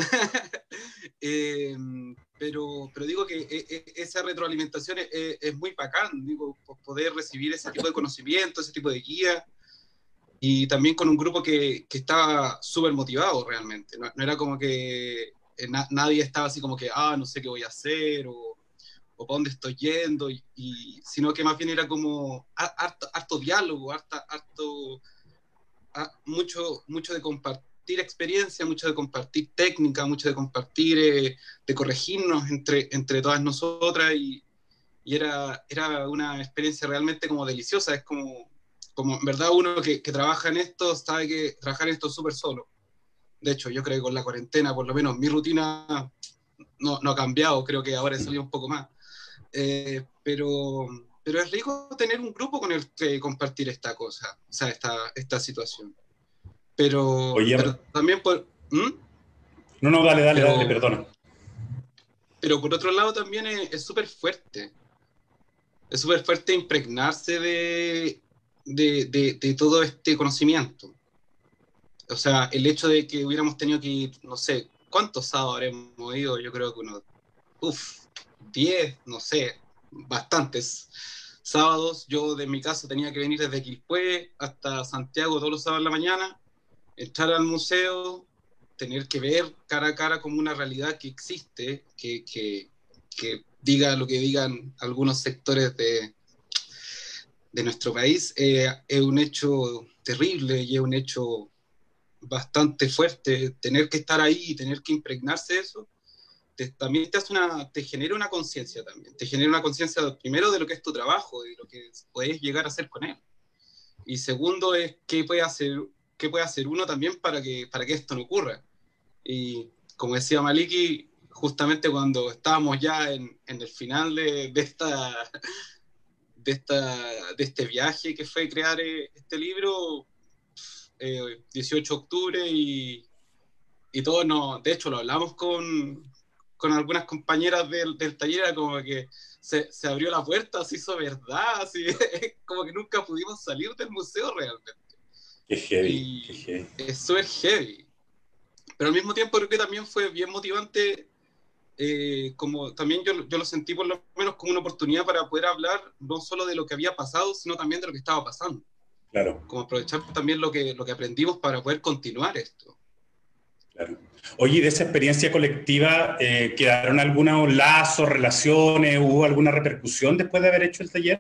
eh, pero, pero digo que eh, eh, esa retroalimentación es, es muy bacán, digo, poder recibir ese tipo de conocimiento, ese tipo de guía, y también con un grupo que, que estaba súper motivado realmente. No, no era como que eh, na, nadie estaba así como que, ah, no sé qué voy a hacer, o o para dónde estoy yendo, y, y, sino que más bien era como harto, harto diálogo, harto, harto, mucho, mucho de compartir experiencia, mucho de compartir técnica, mucho de compartir, eh, de corregirnos entre, entre todas nosotras, y, y era, era una experiencia realmente como deliciosa. Es como, como en verdad uno que, que trabaja en esto sabe que trabajar en esto es súper solo. De hecho, yo creo que con la cuarentena, por lo menos mi rutina no, no ha cambiado, creo que ahora he salido un poco más. Eh, pero, pero es rico tener un grupo con el que compartir esta cosa, o sea, esta, esta situación. Pero, Oye, pero también por... ¿Mm? No, no, dale, dale, pero, dale, perdona. Pero por otro lado también es súper fuerte. Es súper fuerte impregnarse de, de, de, de todo este conocimiento. O sea, el hecho de que hubiéramos tenido que ir, no sé, ¿cuántos sábados habremos ido? Yo creo que unos... Uf, diez, no sé, bastantes sábados. Yo, de mi caso, tenía que venir desde Quilpué hasta Santiago todos los sábados en la mañana, entrar al museo, tener que ver cara a cara como una realidad que existe, que, que, que diga lo que digan algunos sectores de, de nuestro país, eh, es un hecho terrible y es un hecho bastante fuerte. Tener que estar ahí y tener que impregnarse de eso, Te, también te, hace una, te genera una conciencia también, te genera una conciencia primero de lo que es tu trabajo, y lo que puedes llegar a hacer con él, y segundo es qué puede hacer, qué puede hacer uno también para que, para que esto no ocurra. Y como decía Maliki, justamente cuando estábamos ya en, en el final de, de, esta, de, esta, de este viaje que fue crear este libro, eh, dieciocho de octubre, y, y todos nos, de hecho lo hablamos con con algunas compañeras del, del taller, era como que se, se abrió la puerta, se hizo verdad, así, como que nunca pudimos salir del museo realmente. Qué heavy, y qué heavy. Es súper heavy. Pero al mismo tiempo creo que también fue bien motivante, eh, como también yo, yo lo sentí por lo menos como una oportunidad para poder hablar no solo de lo que había pasado, sino también de lo que estaba pasando. Claro. Como aprovechar también lo que, lo que aprendimos para poder continuar esto. Claro. Oye, de esa experiencia colectiva, eh, ¿quedaron algunos lazos, relaciones, hubo alguna repercusión después de haber hecho el taller?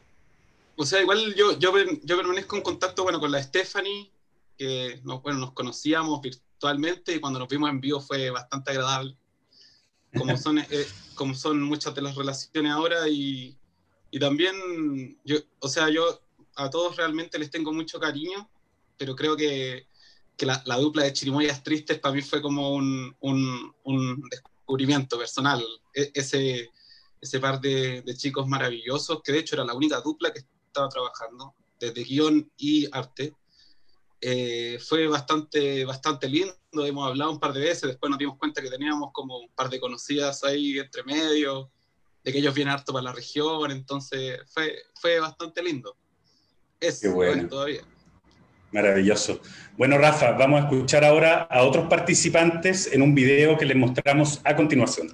O sea, igual yo, yo, yo permanezco en contacto, bueno, con la Stephanie, que nos, bueno, nos conocíamos virtualmente, y cuando nos vimos en vivo fue bastante agradable, como son, eh, como son muchas de las relaciones ahora, y, y también, yo, o sea, yo a todos realmente les tengo mucho cariño, pero creo que que la, la dupla de Chirimoyas Tristes para mí fue como un, un, un descubrimiento personal. E, ese, ese par de, de chicos maravillosos, que de hecho era la única dupla que estaba trabajando, desde guión y arte, eh, fue bastante, bastante lindo, hemos hablado un par de veces, después nos dimos cuenta que teníamos como un par de conocidas ahí entre medio, de que ellos vienen harto para la región, entonces fue, fue bastante lindo. Es, Qué bueno. es todavía. Maravilloso. Bueno, Rafa, vamos a escuchar ahora a otros participantes en un video que les mostramos a continuación.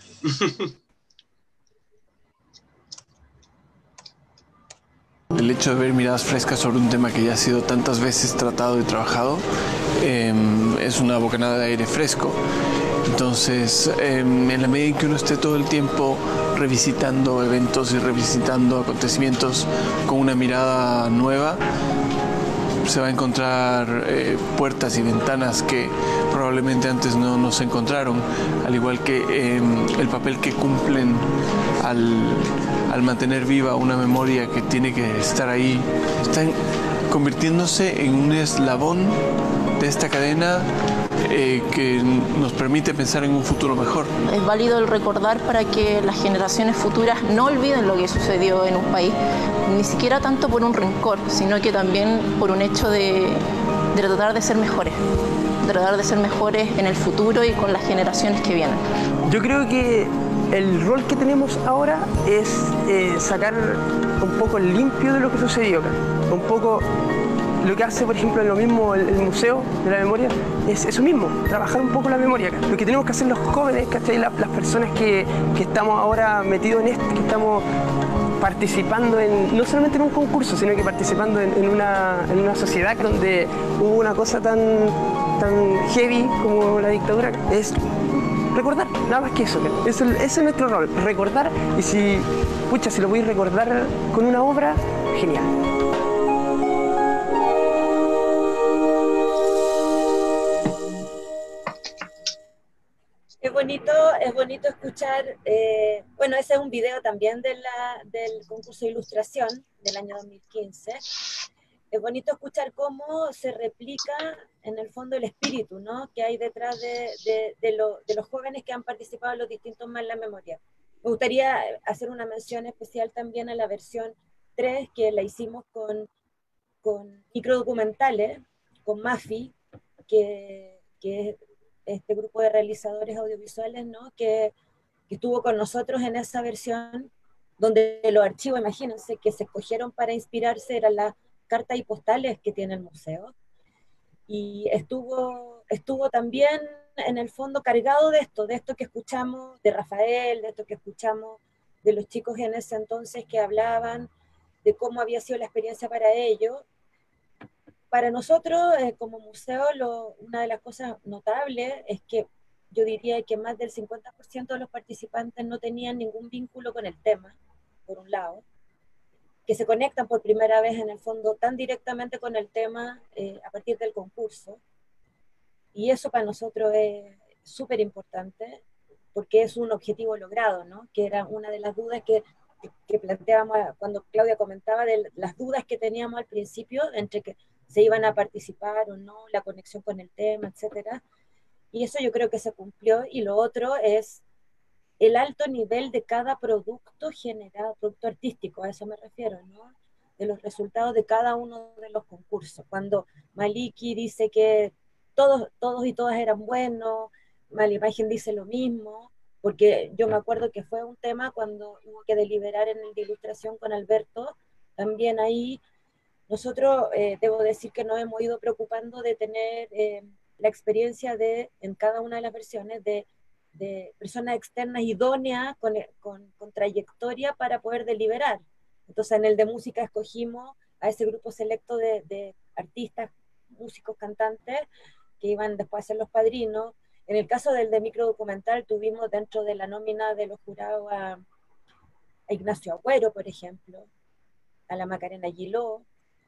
El hecho de ver miradas frescas sobre un tema que ya ha sido tantas veces tratado y trabajado eh, es una bocanada de aire fresco. Entonces, eh, en la medida en que uno esté todo el tiempo revisitando eventos y revisitando acontecimientos con una mirada nueva, se va a encontrar eh, puertas y ventanas que probablemente antes no, no se encontraron, al igual que eh, el papel que cumplen al, al mantener viva una memoria que tiene que estar ahí, están convirtiéndose en un eslabón de esta cadena eh, que nos permite pensar en un futuro mejor. Es válido el recordar para que las generaciones futuras no olviden lo que sucedió en un país, ni siquiera tanto por un rencor, sino que también por un hecho de, de tratar de ser mejores, de tratar de ser mejores en el futuro y con las generaciones que vienen. Yo creo que el rol que tenemos ahora es eh, sacar un poco el limpio de lo que sucedió acá, un poco lo que hace, por ejemplo, en lo mismo el, el Museo de la Memoria, es eso mismo, trabajar un poco la memoria acá. Lo que tenemos que hacer los jóvenes, ¿cachai? Las, las personas que, que estamos ahora metidos en esto, que estamos participando en, no solamente en un concurso, sino que participando en, en, una, en una sociedad donde hubo una cosa tan, tan heavy como la dictadura, es recordar, nada más que eso. Eso, ese es nuestro rol, recordar, y si, pucha, si lo podéis recordar con una obra, genial. Es bonito, es bonito escuchar, eh, bueno, ese es un video también de la, del concurso de ilustración del año dos mil quince. Es bonito escuchar cómo se replica en el fondo el espíritu, ¿no?, que hay detrás de, de, de, lo, de los jóvenes que han participado en los distintos Más la Memoria. Me gustaría hacer una mención especial también a la versión tres, que la hicimos con, con microdocumentales, con Mafi, que, que es este grupo de realizadores audiovisuales, ¿no?, que, que estuvo con nosotros en esa versión, donde los archivos, imagínense, que se escogieron para inspirarse eran las cartas y postales que tiene el museo, y estuvo, estuvo también en el fondo cargado de esto, de esto que escuchamos de Rafael, de esto que escuchamos de los chicos en ese entonces que hablaban de cómo había sido la experiencia para ellos. Para nosotros, eh, como museo, lo, una de las cosas notables es que yo diría que más del cincuenta por ciento de los participantes no tenían ningún vínculo con el tema, por un lado, que se conectan por primera vez en el fondo tan directamente con el tema eh, a partir del concurso, y eso para nosotros es súper importante, porque es un objetivo logrado, ¿no?, que era una de las dudas que, que, que planteábamos cuando Claudia comentaba de las dudas que teníamos al principio, entre que se iban a participar o no, la conexión con el tema, etcétera. Y eso yo creo que se cumplió. Y lo otro es el alto nivel de cada producto generado, producto artístico, a eso me refiero, ¿no?, de los resultados de cada uno de los concursos. Cuando Maliki dice que todos, todos y todas eran buenos, Malimagen dice lo mismo, porque yo me acuerdo que fue un tema cuando hubo que deliberar en el de ilustración con Alberto, también ahí nosotros, eh, debo decir que nos hemos ido preocupando de tener eh, la experiencia de, en cada una de las versiones, de, de personas externas idóneas con, con, con trayectoria para poder deliberar. Entonces en el de música escogimos a ese grupo selecto de, de artistas, músicos, cantantes, que iban después a ser los padrinos. En el caso del de microdocumental tuvimos dentro de la nómina de los jurados a, a Ignacio Agüero, por ejemplo, a la Macarena Giló.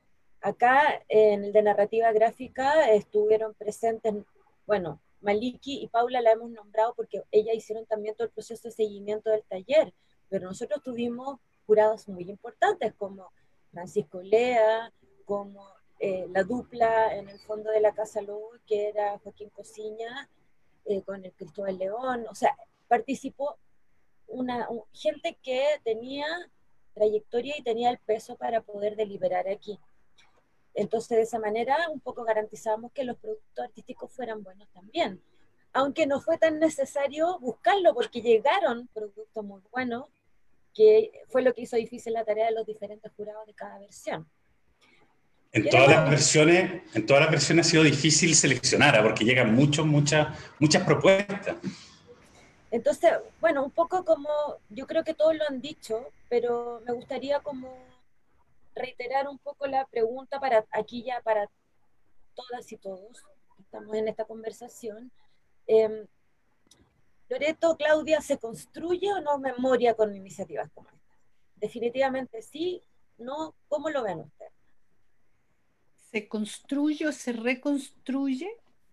Acá, en el de narrativa gráfica, estuvieron presentes, bueno, Maliki y Paula la hemos nombrado porque ellas hicieron también todo el proceso de seguimiento del taller, pero nosotros tuvimos jurados muy importantes como Francisco Lea, como eh, la dupla en el fondo de la Casa Luz, que era Joaquín Cosiña, eh, con el Cristóbal León. O sea, participó una un, gente que tenía trayectoria y tenía el peso para poder deliberar aquí. Entonces, de esa manera, un poco garantizamos que los productos artísticos fueran buenos también. Aunque no fue tan necesario buscarlo, porque llegaron productos muy buenos, que fue lo que hizo difícil la tarea de los diferentes jurados de cada versión. En todas las versiones, en todas las versiones ha sido difícil seleccionar, porque llegan muchos, muchas, muchas propuestas. Entonces, bueno, un poco como, yo creo que todos lo han dicho, pero me gustaría como reiterar un poco la pregunta para aquí ya para todas y todos que estamos en esta conversación. Eh, Loreto, Claudia, ¿se construye o no memoria con iniciativas como esta? Definitivamente sí, no, ¿cómo lo ven ustedes? ¿Se construye o se reconstruye?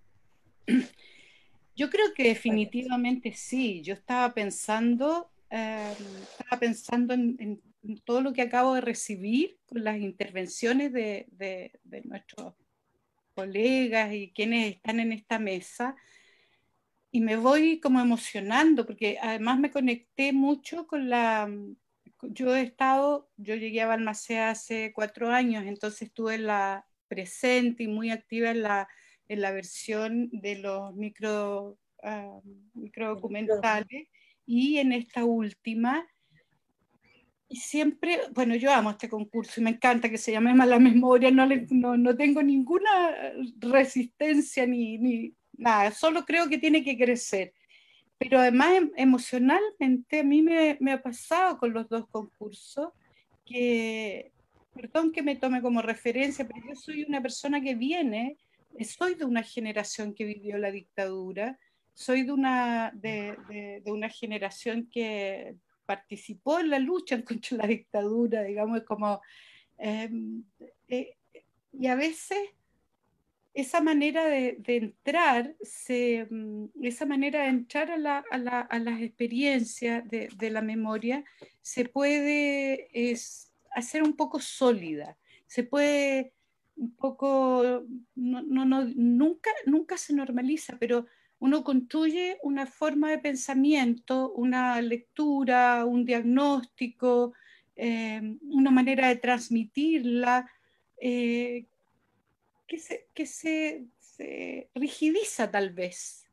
Yo creo que definitivamente sí. Yo estaba pensando, eh, estaba pensando en, en, en todo lo que acabo de recibir con las intervenciones de, de, de nuestros colegas y quienes están en esta mesa, y me voy como emocionando, porque además me conecté mucho con la... Yo he estado, yo llegué a Balmaceda hace cuatro años, entonces estuve en la presente y muy activa en la, en la versión de los micro, uh, micro documentales, y en esta última, y siempre, bueno, yo amo este concurso y me encanta que se llame Mala Memoria, no, le, no, no tengo ninguna resistencia ni, ni nada, solo creo que tiene que crecer. Pero además emocionalmente a mí me, me ha pasado con los dos concursos que, perdón que me tome como referencia, pero yo soy una persona que viene, soy de una generación que vivió la dictadura, soy de una, de, de, de una generación que participó en la lucha contra la dictadura, digamos, como, eh, eh, y a veces esa manera de, de entrar, se, esa manera de entrar a, la, a, la, a las experiencias de, de la memoria se puede es, hacer un poco sólida, se puede un poco, no, no, no, nunca, nunca se normaliza, pero uno construye una forma de pensamiento, una lectura, un diagnóstico, eh, una manera de transmitirla, eh, que, se, que se, se rigidiza tal vez.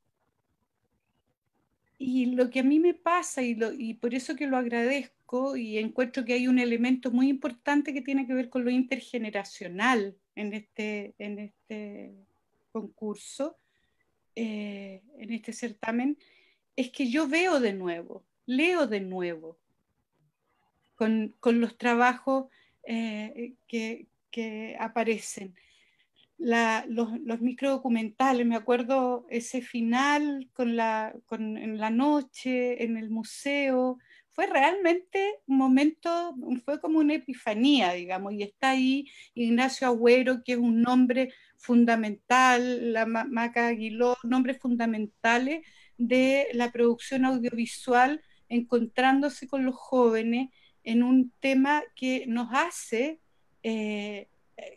Y lo que a mí me pasa, y, lo, y por eso que lo agradezco, y encuentro que hay un elemento muy importante que tiene que ver con lo intergeneracional en este, en este concurso, eh, en este certamen, es que yo veo de nuevo, leo de nuevo, con, con los trabajos eh, que, que aparecen. La, los, los microdocumentales, me acuerdo ese final con la, con, en la noche, en el museo, fue realmente un momento, fue como una epifanía, digamos, y está ahí Ignacio Agüero, que es un nombre fundamental, la Maca Aguiló, nombres fundamentales de la producción audiovisual, encontrándose con los jóvenes en un tema que nos hace eh,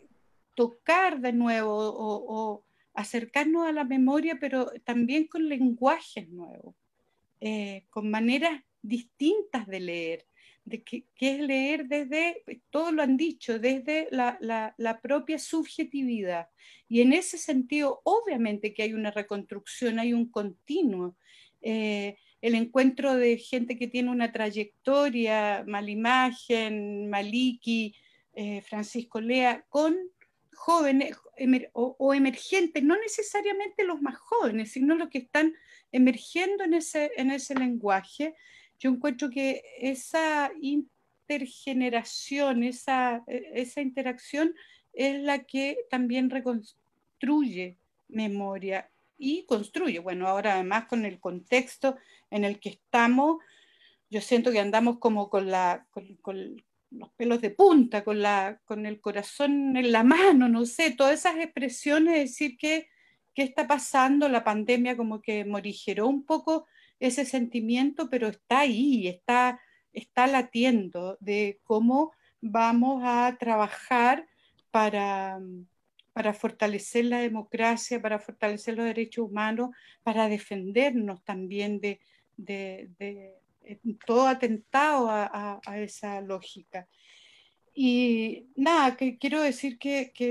tocar de nuevo o, o acercarnos a la memoria, pero también con lenguajes nuevos, eh, con maneras distintas de leer, de que, que es leer desde, todos lo han dicho, desde la, la, la propia subjetividad. Y en ese sentido, obviamente que hay una reconstrucción, hay un continuo. Eh, el encuentro de gente que tiene una trayectoria, Malimagen, Maliki, eh, Francisco Lea, con jóvenes emer, o, o emergentes, no necesariamente los más jóvenes, sino los que están emergiendo en ese, en ese lenguaje. Yo encuentro que esa intergeneración, esa, esa interacción es la que también reconstruye memoria y construye. Bueno, ahora además con el contexto en el que estamos, yo siento que andamos como con la... Con, con, los pelos de punta, con, la, con el corazón en la mano, no sé, todas esas expresiones, decir que qué está pasando, la pandemia como que morigeró un poco ese sentimiento, pero está ahí, está, está latiendo de cómo vamos a trabajar para, para fortalecer la democracia, para fortalecer los derechos humanos, para defendernos también de, de, de todo atentado a, a, a esa lógica. Y nada, que quiero decir que, que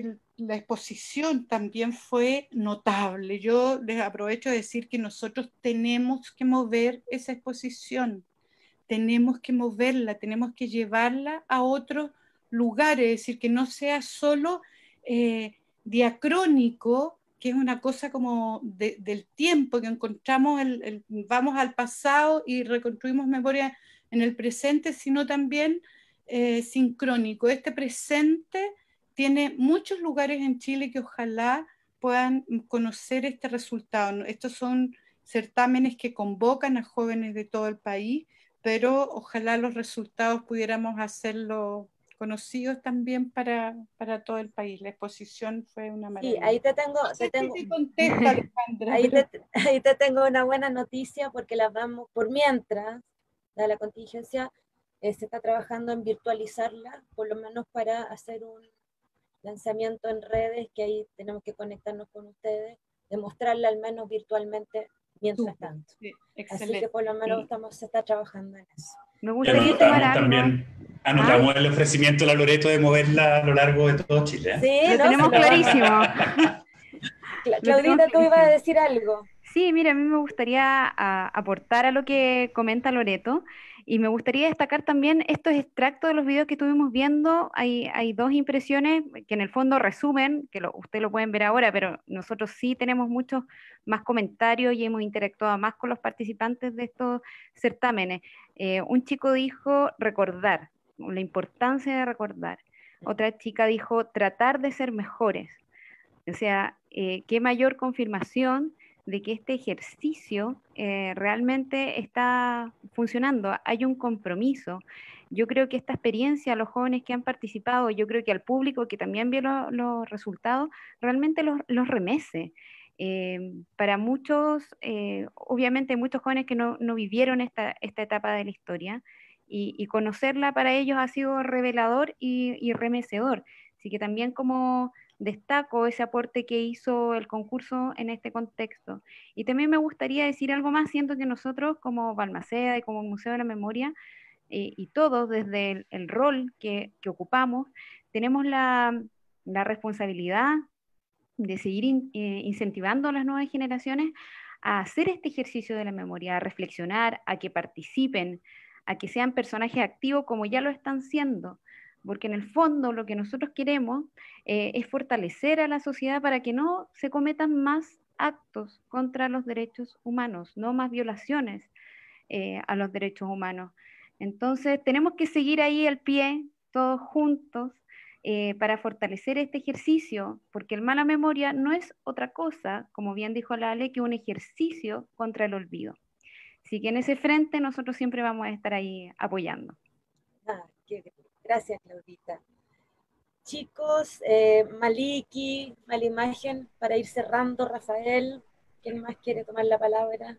la exposición también fue notable. Yo les aprovecho de decir que nosotros tenemos que mover esa exposición, tenemos que moverla, tenemos que llevarla a otros lugares, es decir, que no sea solo eh, diacrónico, que es una cosa como de, del tiempo, que encontramos, el, el, vamos al pasado y reconstruimos memoria en el presente, sino también eh, sincrónico. Este presente tiene muchos lugares en Chile que ojalá puedan conocer este resultado. Estos son certámenes que convocan a jóvenes de todo el país, pero ojalá los resultados pudiéramos hacerlo conocidos también para, para todo el país. La exposición fue una maravilla. Sí, ahí te tengo, no sé te tengo, si te contesta, Alejandra, ahí, pero... te, ahí te tengo una buena noticia porque las vamos, por mientras, de la contingencia, eh, se está trabajando en virtualizarla, por lo menos para hacer un lanzamiento en redes, que ahí tenemos que conectarnos con ustedes, demostrarla al menos virtualmente mientras Súper, tanto. sí, Así que por lo menos Sí. estamos, se está trabajando en eso. Me Y gustaría tomar anotamos algo. también, anotamos ¿Ah? el ofrecimiento de la Loreto de moverla a lo largo de todo Chile. ¿eh? Sí, Lo no, tenemos se lo vamos clarísimo. a... Cla- Lo tenemos Claudita, tú ibas a clarísimo. decir algo. Sí, mira, a mí me gustaría a, aportar a lo que comenta Loreto y me gustaría destacar también estos extractos de los videos que estuvimos viendo. Hay, hay dos impresiones que en el fondo resumen, que lo, ustedes lo pueden ver ahora, pero nosotros sí tenemos muchos más comentarios y hemos interactuado más con los participantes de estos certámenes. Eh, un chico dijo recordar, la importancia de recordar. Otra chica dijo tratar de ser mejores. O sea, eh, qué mayor confirmación de que este ejercicio eh, realmente está funcionando, hay un compromiso. Yo creo que esta experiencia, a los jóvenes que han participado, yo creo que al público que también vio lo, los resultados, realmente los, los remece. Eh, para muchos, eh, obviamente hay muchos jóvenes que no, no vivieron esta, esta etapa de la historia y, y conocerla para ellos ha sido revelador y, y remecedor. Así que también como destaco ese aporte que hizo el concurso en este contexto. Y también me gustaría decir algo más, siento que nosotros como Balmaceda y como Museo de la Memoria, eh, y todos desde el, el rol que, que ocupamos, tenemos la, la responsabilidad de seguir in, eh, incentivando a las nuevas generaciones a hacer este ejercicio de la memoria, a reflexionar, a que participen, a que sean personajes activos como ya lo están siendo, porque en el fondo lo que nosotros queremos eh, es fortalecer a la sociedad para que no se cometan más actos contra los derechos humanos, no más violaciones eh, a los derechos humanos. Entonces tenemos que seguir ahí al pie, todos juntos, eh, para fortalecer este ejercicio, porque el mala memoria no es otra cosa, como bien dijo la Ale, que un ejercicio contra el olvido. Así que en ese frente nosotros siempre vamos a estar ahí apoyando. Ah, qué, gracias, Claudita. Chicos, eh, Maliki, mala imagen, para ir cerrando, Rafael, ¿quién más quiere tomar la palabra?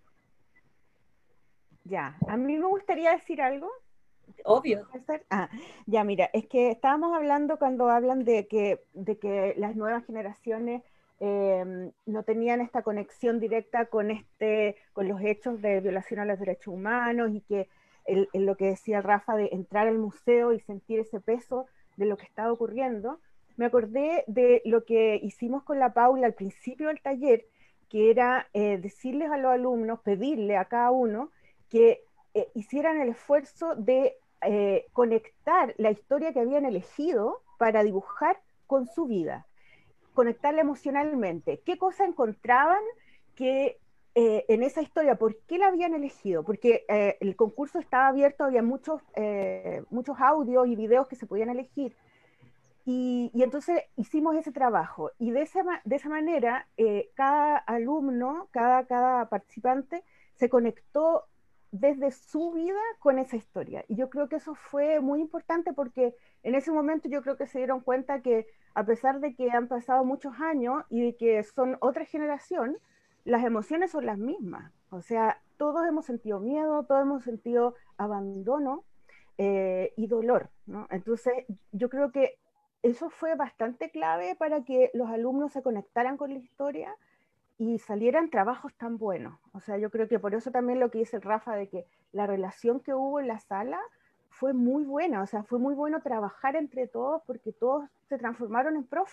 Ya, a mí me gustaría decir algo. Obvio. Ah, ya, mira, es que estábamos hablando cuando hablan de que, de que las nuevas generaciones eh, no tenían esta conexión directa con, este, con los hechos de violación a los derechos humanos y que el, el, lo que decía Rafa de entrar al museo y sentir ese peso de lo que estaba ocurriendo, me acordé de lo que hicimos con la Paula al principio del taller, que era eh, decirles a los alumnos, pedirle a cada uno que eh, hicieran el esfuerzo de eh, conectar la historia que habían elegido para dibujar con su vida, conectarla emocionalmente. ¿Qué cosa encontraban que eh, en esa historia, por qué la habían elegido? Porque eh, el concurso estaba abierto, había muchos, eh, muchos audios y videos que se podían elegir. Y, y entonces hicimos ese trabajo. Y de esa, de esa manera, eh, cada alumno, cada, cada participante se conectó desde su vida con esa historia. Y yo creo que eso fue muy importante porque en ese momento yo creo que se dieron cuenta que a pesar de que han pasado muchos años y de que son otra generación, las emociones son las mismas. O sea, todos hemos sentido miedo, todos hemos sentido abandono eh, y dolor, ¿no? Entonces yo creo que eso fue bastante clave para que los alumnos se conectaran con la historia y salieran trabajos tan buenos. O sea, yo creo que por eso también lo que dice el Rafa de que la relación que hubo en la sala fue muy buena, o sea, fue muy bueno trabajar entre todos porque todos se transformaron en profes,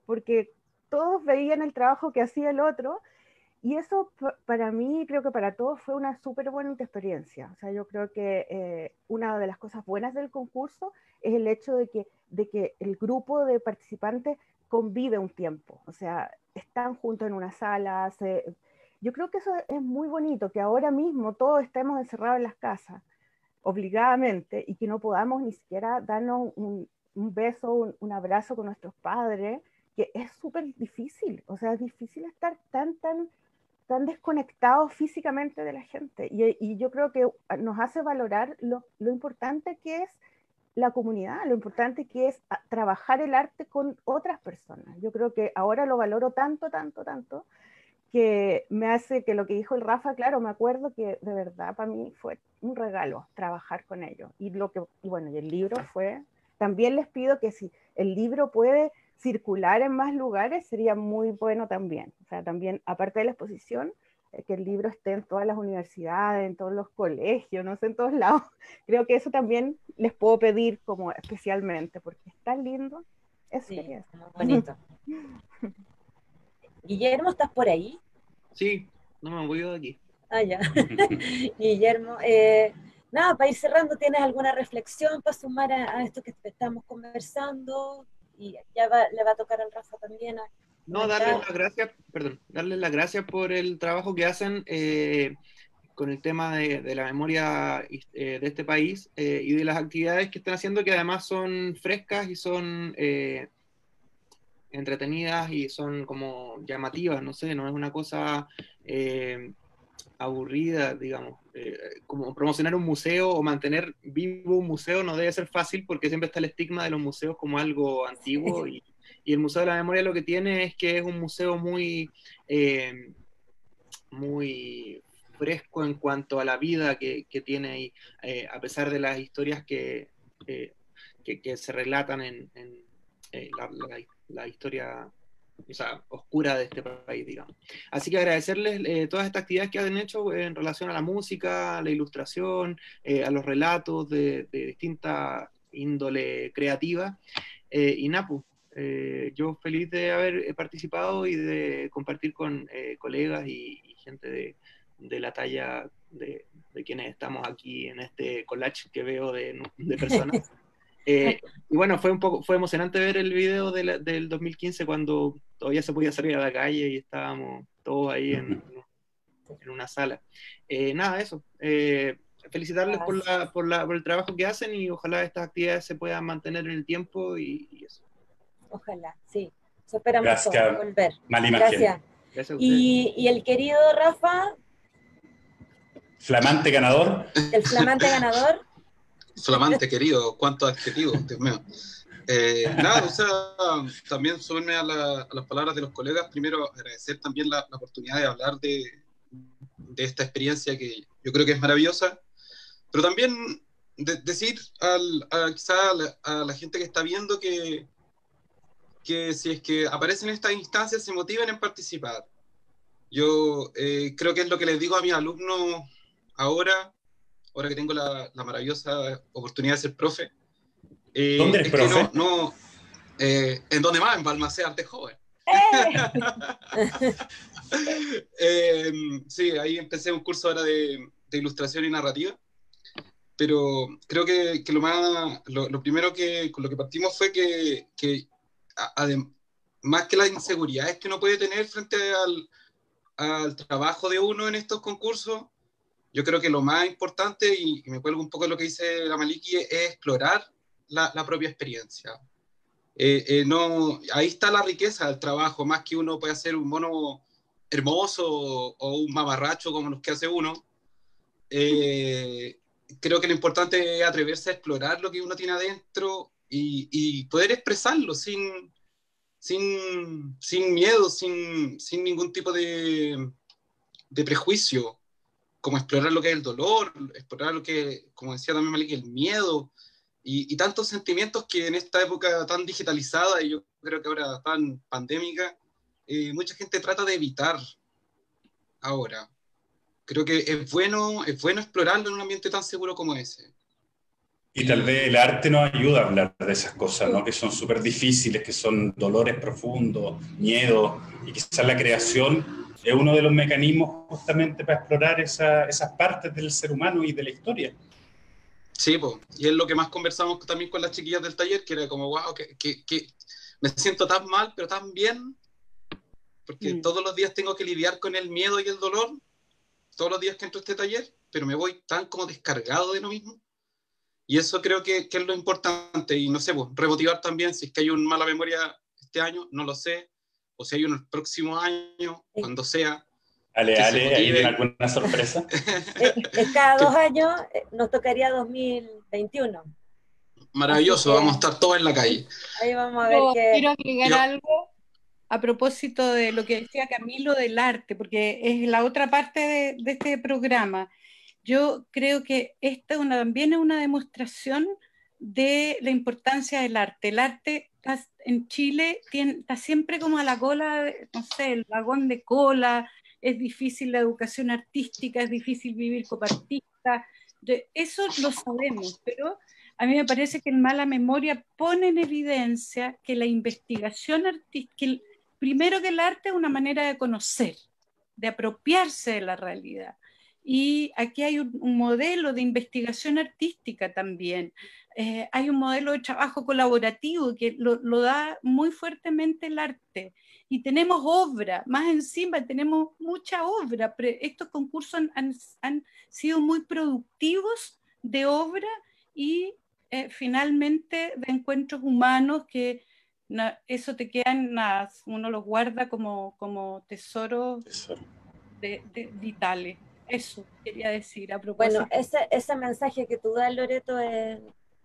porque todos veían el trabajo que hacía el otro, y eso para mí, creo que para todos fue una súper buena experiencia. O sea, yo creo que eh, una de las cosas buenas del concurso es el hecho de que, de que el grupo de participantes convive un tiempo, o sea, están juntos en una sala. Se, yo creo que eso es muy bonito, que ahora mismo todos estemos encerrados en las casas, obligadamente, y que no podamos ni siquiera darnos un, un beso, un, un abrazo con nuestros padres, que es súper difícil. O sea, es difícil estar tan, tan, tan desconectados físicamente de la gente, y, y yo creo que nos hace valorar lo, lo importante que es la comunidad, lo importante que es trabajar el arte con otras personas. Yo creo que ahora lo valoro tanto, tanto, tanto, que me hace que lo que dijo el Rafa, claro, me acuerdo que de verdad para mí fue un regalo trabajar con ellos. Y, lo que, y bueno, y el libro fue, también les pido que si el libro puede circular en más lugares, sería muy bueno también. O sea, también, aparte de la exposición, que el libro esté en todas las universidades, en todos los colegios, no sé, en todos lados. Creo que eso también les puedo pedir como especialmente, porque es tan lindo. Es sí, muy bonito. Guillermo, ¿estás por ahí? Sí, no me voy de aquí. Ah, ya. Guillermo, eh, nada, para ir cerrando, ¿tienes alguna reflexión para sumar a, a esto que estamos conversando? Y ya va, le va a tocar al Rafa también a... No, darles las gracias, perdón, darles las gracias por el trabajo que hacen eh, con el tema de, de la memoria eh, de este país eh, y de las actividades que están haciendo, que además son frescas y son eh, entretenidas y son como llamativas, no sé, no es una cosa eh, aburrida, digamos. Eh, como promocionar un museo o mantener vivo un museo no debe ser fácil, porque siempre está el estigma de los museos como algo antiguo, y Y el Museo de la Memoria lo que tiene es que es un museo muy, eh, muy fresco en cuanto a la vida que, que tiene ahí, eh, a pesar de las historias que, eh, que, que se relatan en, en eh, la, la, la historia, o sea, oscura de este país, digamos. Así que agradecerles eh, todas estas actividades que han hecho en relación a la música, a la ilustración, eh, a los relatos de, de distinta índole creativa, eh, y Napu. Eh, yo feliz de haber participado y de compartir con eh, colegas y, y gente de, de la talla de, de quienes estamos aquí en este collage que veo de, de personas. Eh, y bueno, fue un poco, fue emocionante ver el video de la, del dos mil quince, cuando todavía se podía salir a la calle y estábamos todos ahí en, en una sala. Eh, nada, eso. Eh, felicitarles por, la, por, la, por el trabajo que hacen, y ojalá estas actividades se puedan mantener en el tiempo, y, y eso. Ojalá, sí. Eso esperamos Gracias, todos, volver. Gracias. Gracias. Y, y el querido Rafa. Flamante ganador. El flamante ganador. Flamante, querido. ¿Cuántos adjetivos? Dios mío. Eh, nada, o sea, también sumarme a, la, a las palabras de los colegas. Primero, agradecer también la, la oportunidad de hablar de, de esta experiencia que yo creo que es maravillosa. Pero también de, decir al, a, quizá a la, a la gente que está viendo que que si es que aparecen estas instancias, se motiven en participar. Yo eh, creo que es lo que les digo a mis alumnos ahora, ahora que tengo la, la maravillosa oportunidad de ser profe. Eh, ¿Dónde eres es profe? Que no, no, eh, ¿en dónde más? En Balmaceda Arte Joven. eh, sí, ahí empecé un curso ahora de, de ilustración y narrativa. Pero creo que, que lo, más, lo, lo primero que, con lo que partimos fue que, que Adem- más que las inseguridades que uno puede tener frente al, al trabajo de uno en estos concursos, yo creo que lo más importante, y, y me cuelgo un poco de lo que dice la Maliki, es explorar la, la propia experiencia. Eh, eh, no, ahí está la riqueza del trabajo, más que uno puede hacer un mono hermoso o, o un mamarracho como los que hace uno. Eh, creo que lo importante es atreverse a explorar lo que uno tiene adentro, Y, y poder expresarlo sin, sin, sin miedo, sin, sin ningún tipo de, de prejuicio, como explorar lo que es el dolor, explorar lo que, como decía también Malik, el miedo, y, y tantos sentimientos que en esta época tan digitalizada, y yo creo que ahora tan pandémica, eh, mucha gente trata de evitar ahora. Creo que es bueno, es bueno explorarlo en un ambiente tan seguro como ese. Y tal vez el arte nos ayuda a hablar de esas cosas, ¿no? Que son súper difíciles, que son dolores profundos, miedo, y quizás la creación es uno de los mecanismos justamente para explorar esa, esas partes del ser humano y de la historia. Sí, pues, y es lo que más conversamos también con las chiquillas del taller, que era como, wow, que, que, que me siento tan mal, pero tan bien, porque mm. todos los días tengo que lidiar con el miedo y el dolor, todos los días que entro a este taller, pero me voy tan como descargado de lo mismo. Y eso creo que, que es lo importante, y no sé, pues, remotivar también, si es que hay una mala memoria este año, no lo sé, o si hay uno el próximo año, sí. cuando sea. Ale, Ale, ¿hay alguna sorpresa? es, es cada dos años, nos tocaría dos mil veintiuno. Maravilloso, que, vamos a estar todos en la calle. Ahí vamos a ver Yo qué... quiero agregar Yo... algo a propósito de lo que decía Camilo del arte, porque es la otra parte de, de este programa. Yo creo que esta una, también es una demostración de la importancia del arte. El arte está, en Chile tiene, está siempre como a la cola, no sé, el vagón de cola, es difícil la educación artística, es difícil vivir como artista, eso lo sabemos, pero a mí me parece que en Mala Memoria pone en evidencia que la investigación artística, primero que el arte es una manera de conocer, de apropiarse de la realidad. Y aquí hay un, un modelo de investigación artística también. Eh, hay un modelo de trabajo colaborativo que lo, lo da muy fuertemente el arte. Y tenemos obra, más encima tenemos mucha obra. Estos concursos han, han, han sido muy productivos de obra y eh, finalmente de encuentros humanos que no, eso te queda en nada, uno los guarda como, como tesoros Tesoro. de, de, vitales. Eso quería decir a propósito. Bueno, ese, ese mensaje que tú das, Loreto, eh,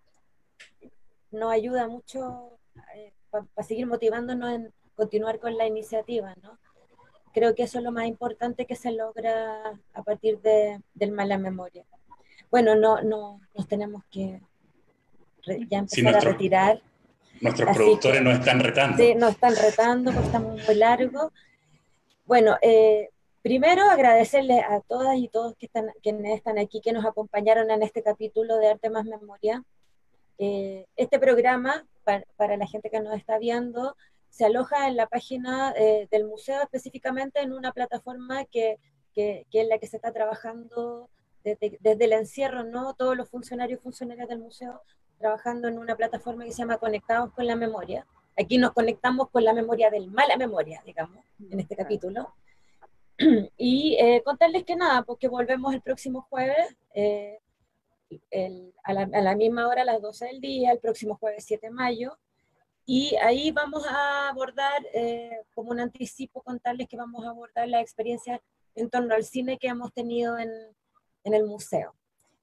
nos ayuda mucho eh, para pa seguir motivándonos en continuar con la iniciativa, ¿no? Creo que eso es lo más importante que se logra a partir de, del Mala Memoria. Bueno, no, no nos tenemos que re, ya empezar sí, nuestro, a retirar. Nuestros Así productores que, nos están retando. Sí, nos están retando porque estamos muy largos. Bueno, eh, primero, agradecerles a todas y todos que están, quienes están aquí, que nos acompañaron en este capítulo de Arte más Memoria. Eh, este programa, para, para la gente que nos está viendo, se aloja en la página eh, del museo, específicamente en una plataforma que, que, que es la que se está trabajando desde, desde el encierro, ¿no? Todos los funcionarios y funcionarias del museo trabajando en una plataforma que se llama Conectados con la Memoria. Aquí nos conectamos con la memoria del Mala Memoria, digamos, en este capítulo. Y eh, contarles que nada, porque volvemos el próximo jueves, eh, el, a, la, a la misma hora, a las doce del día, el próximo jueves siete de mayo, y ahí vamos a abordar, eh, como un anticipo, contarles que vamos a abordar la experiencia en torno al cine que hemos tenido en, en el museo.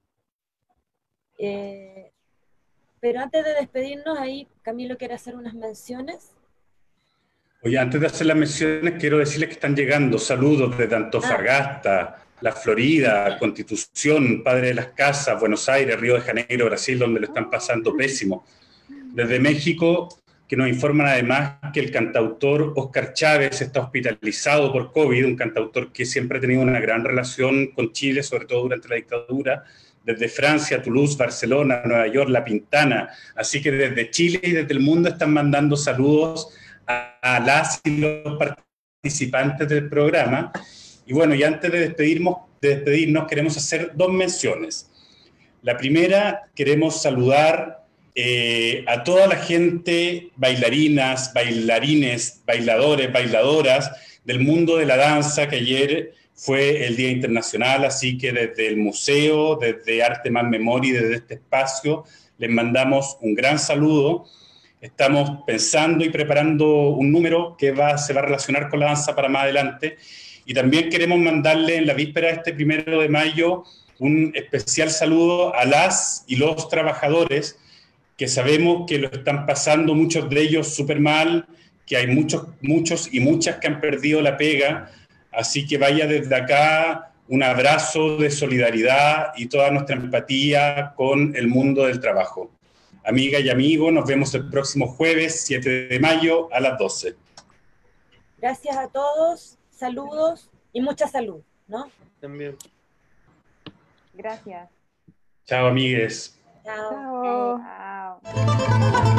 Eh, pero antes de despedirnos, ahí Camilo quiere hacer unas menciones. Oye, antes de hacer las menciones, quiero decirles que están llegando saludos desde Antofagasta, ah. La Florida, Constitución, Padre de las Casas, Buenos Aires, Río de Janeiro, Brasil, donde lo están pasando pésimo. Desde México, que nos informan además que el cantautor Óscar Chávez está hospitalizado por COVID, un cantautor que siempre ha tenido una gran relación con Chile, sobre todo durante la dictadura. Desde Francia, Toulouse, Barcelona, Nueva York, La Pintana. Así que desde Chile y desde el mundo están mandando saludos a, a las y los participantes del programa. Y bueno, y antes de despedirnos, de despedirnos queremos hacer dos menciones. La primera, queremos saludar eh, a toda la gente, bailarinas, bailarines, bailadores, bailadoras del mundo de la danza, que ayer fue el Día Internacional, así que desde el museo, desde Arte más Memoria y desde este espacio, les mandamos un gran saludo. Estamos pensando y preparando un número que va, se va a relacionar con la danza para más adelante. Y también queremos mandarle en la víspera de este primero de mayo un especial saludo a las y los trabajadores que sabemos que lo están pasando, muchos de ellos súper mal, que hay muchos, muchos y muchas que han perdido la pega. Así que vaya desde acá un abrazo de solidaridad y toda nuestra empatía con el mundo del trabajo. Amiga y amigo, nos vemos el próximo jueves, siete de mayo, a las doce. Gracias a todos, saludos y mucha salud, ¿no? También. Gracias. Chao, amigues. Chao. Chao.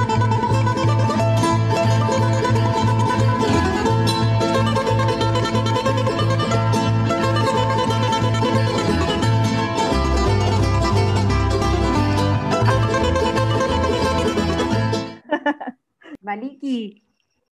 Maliki.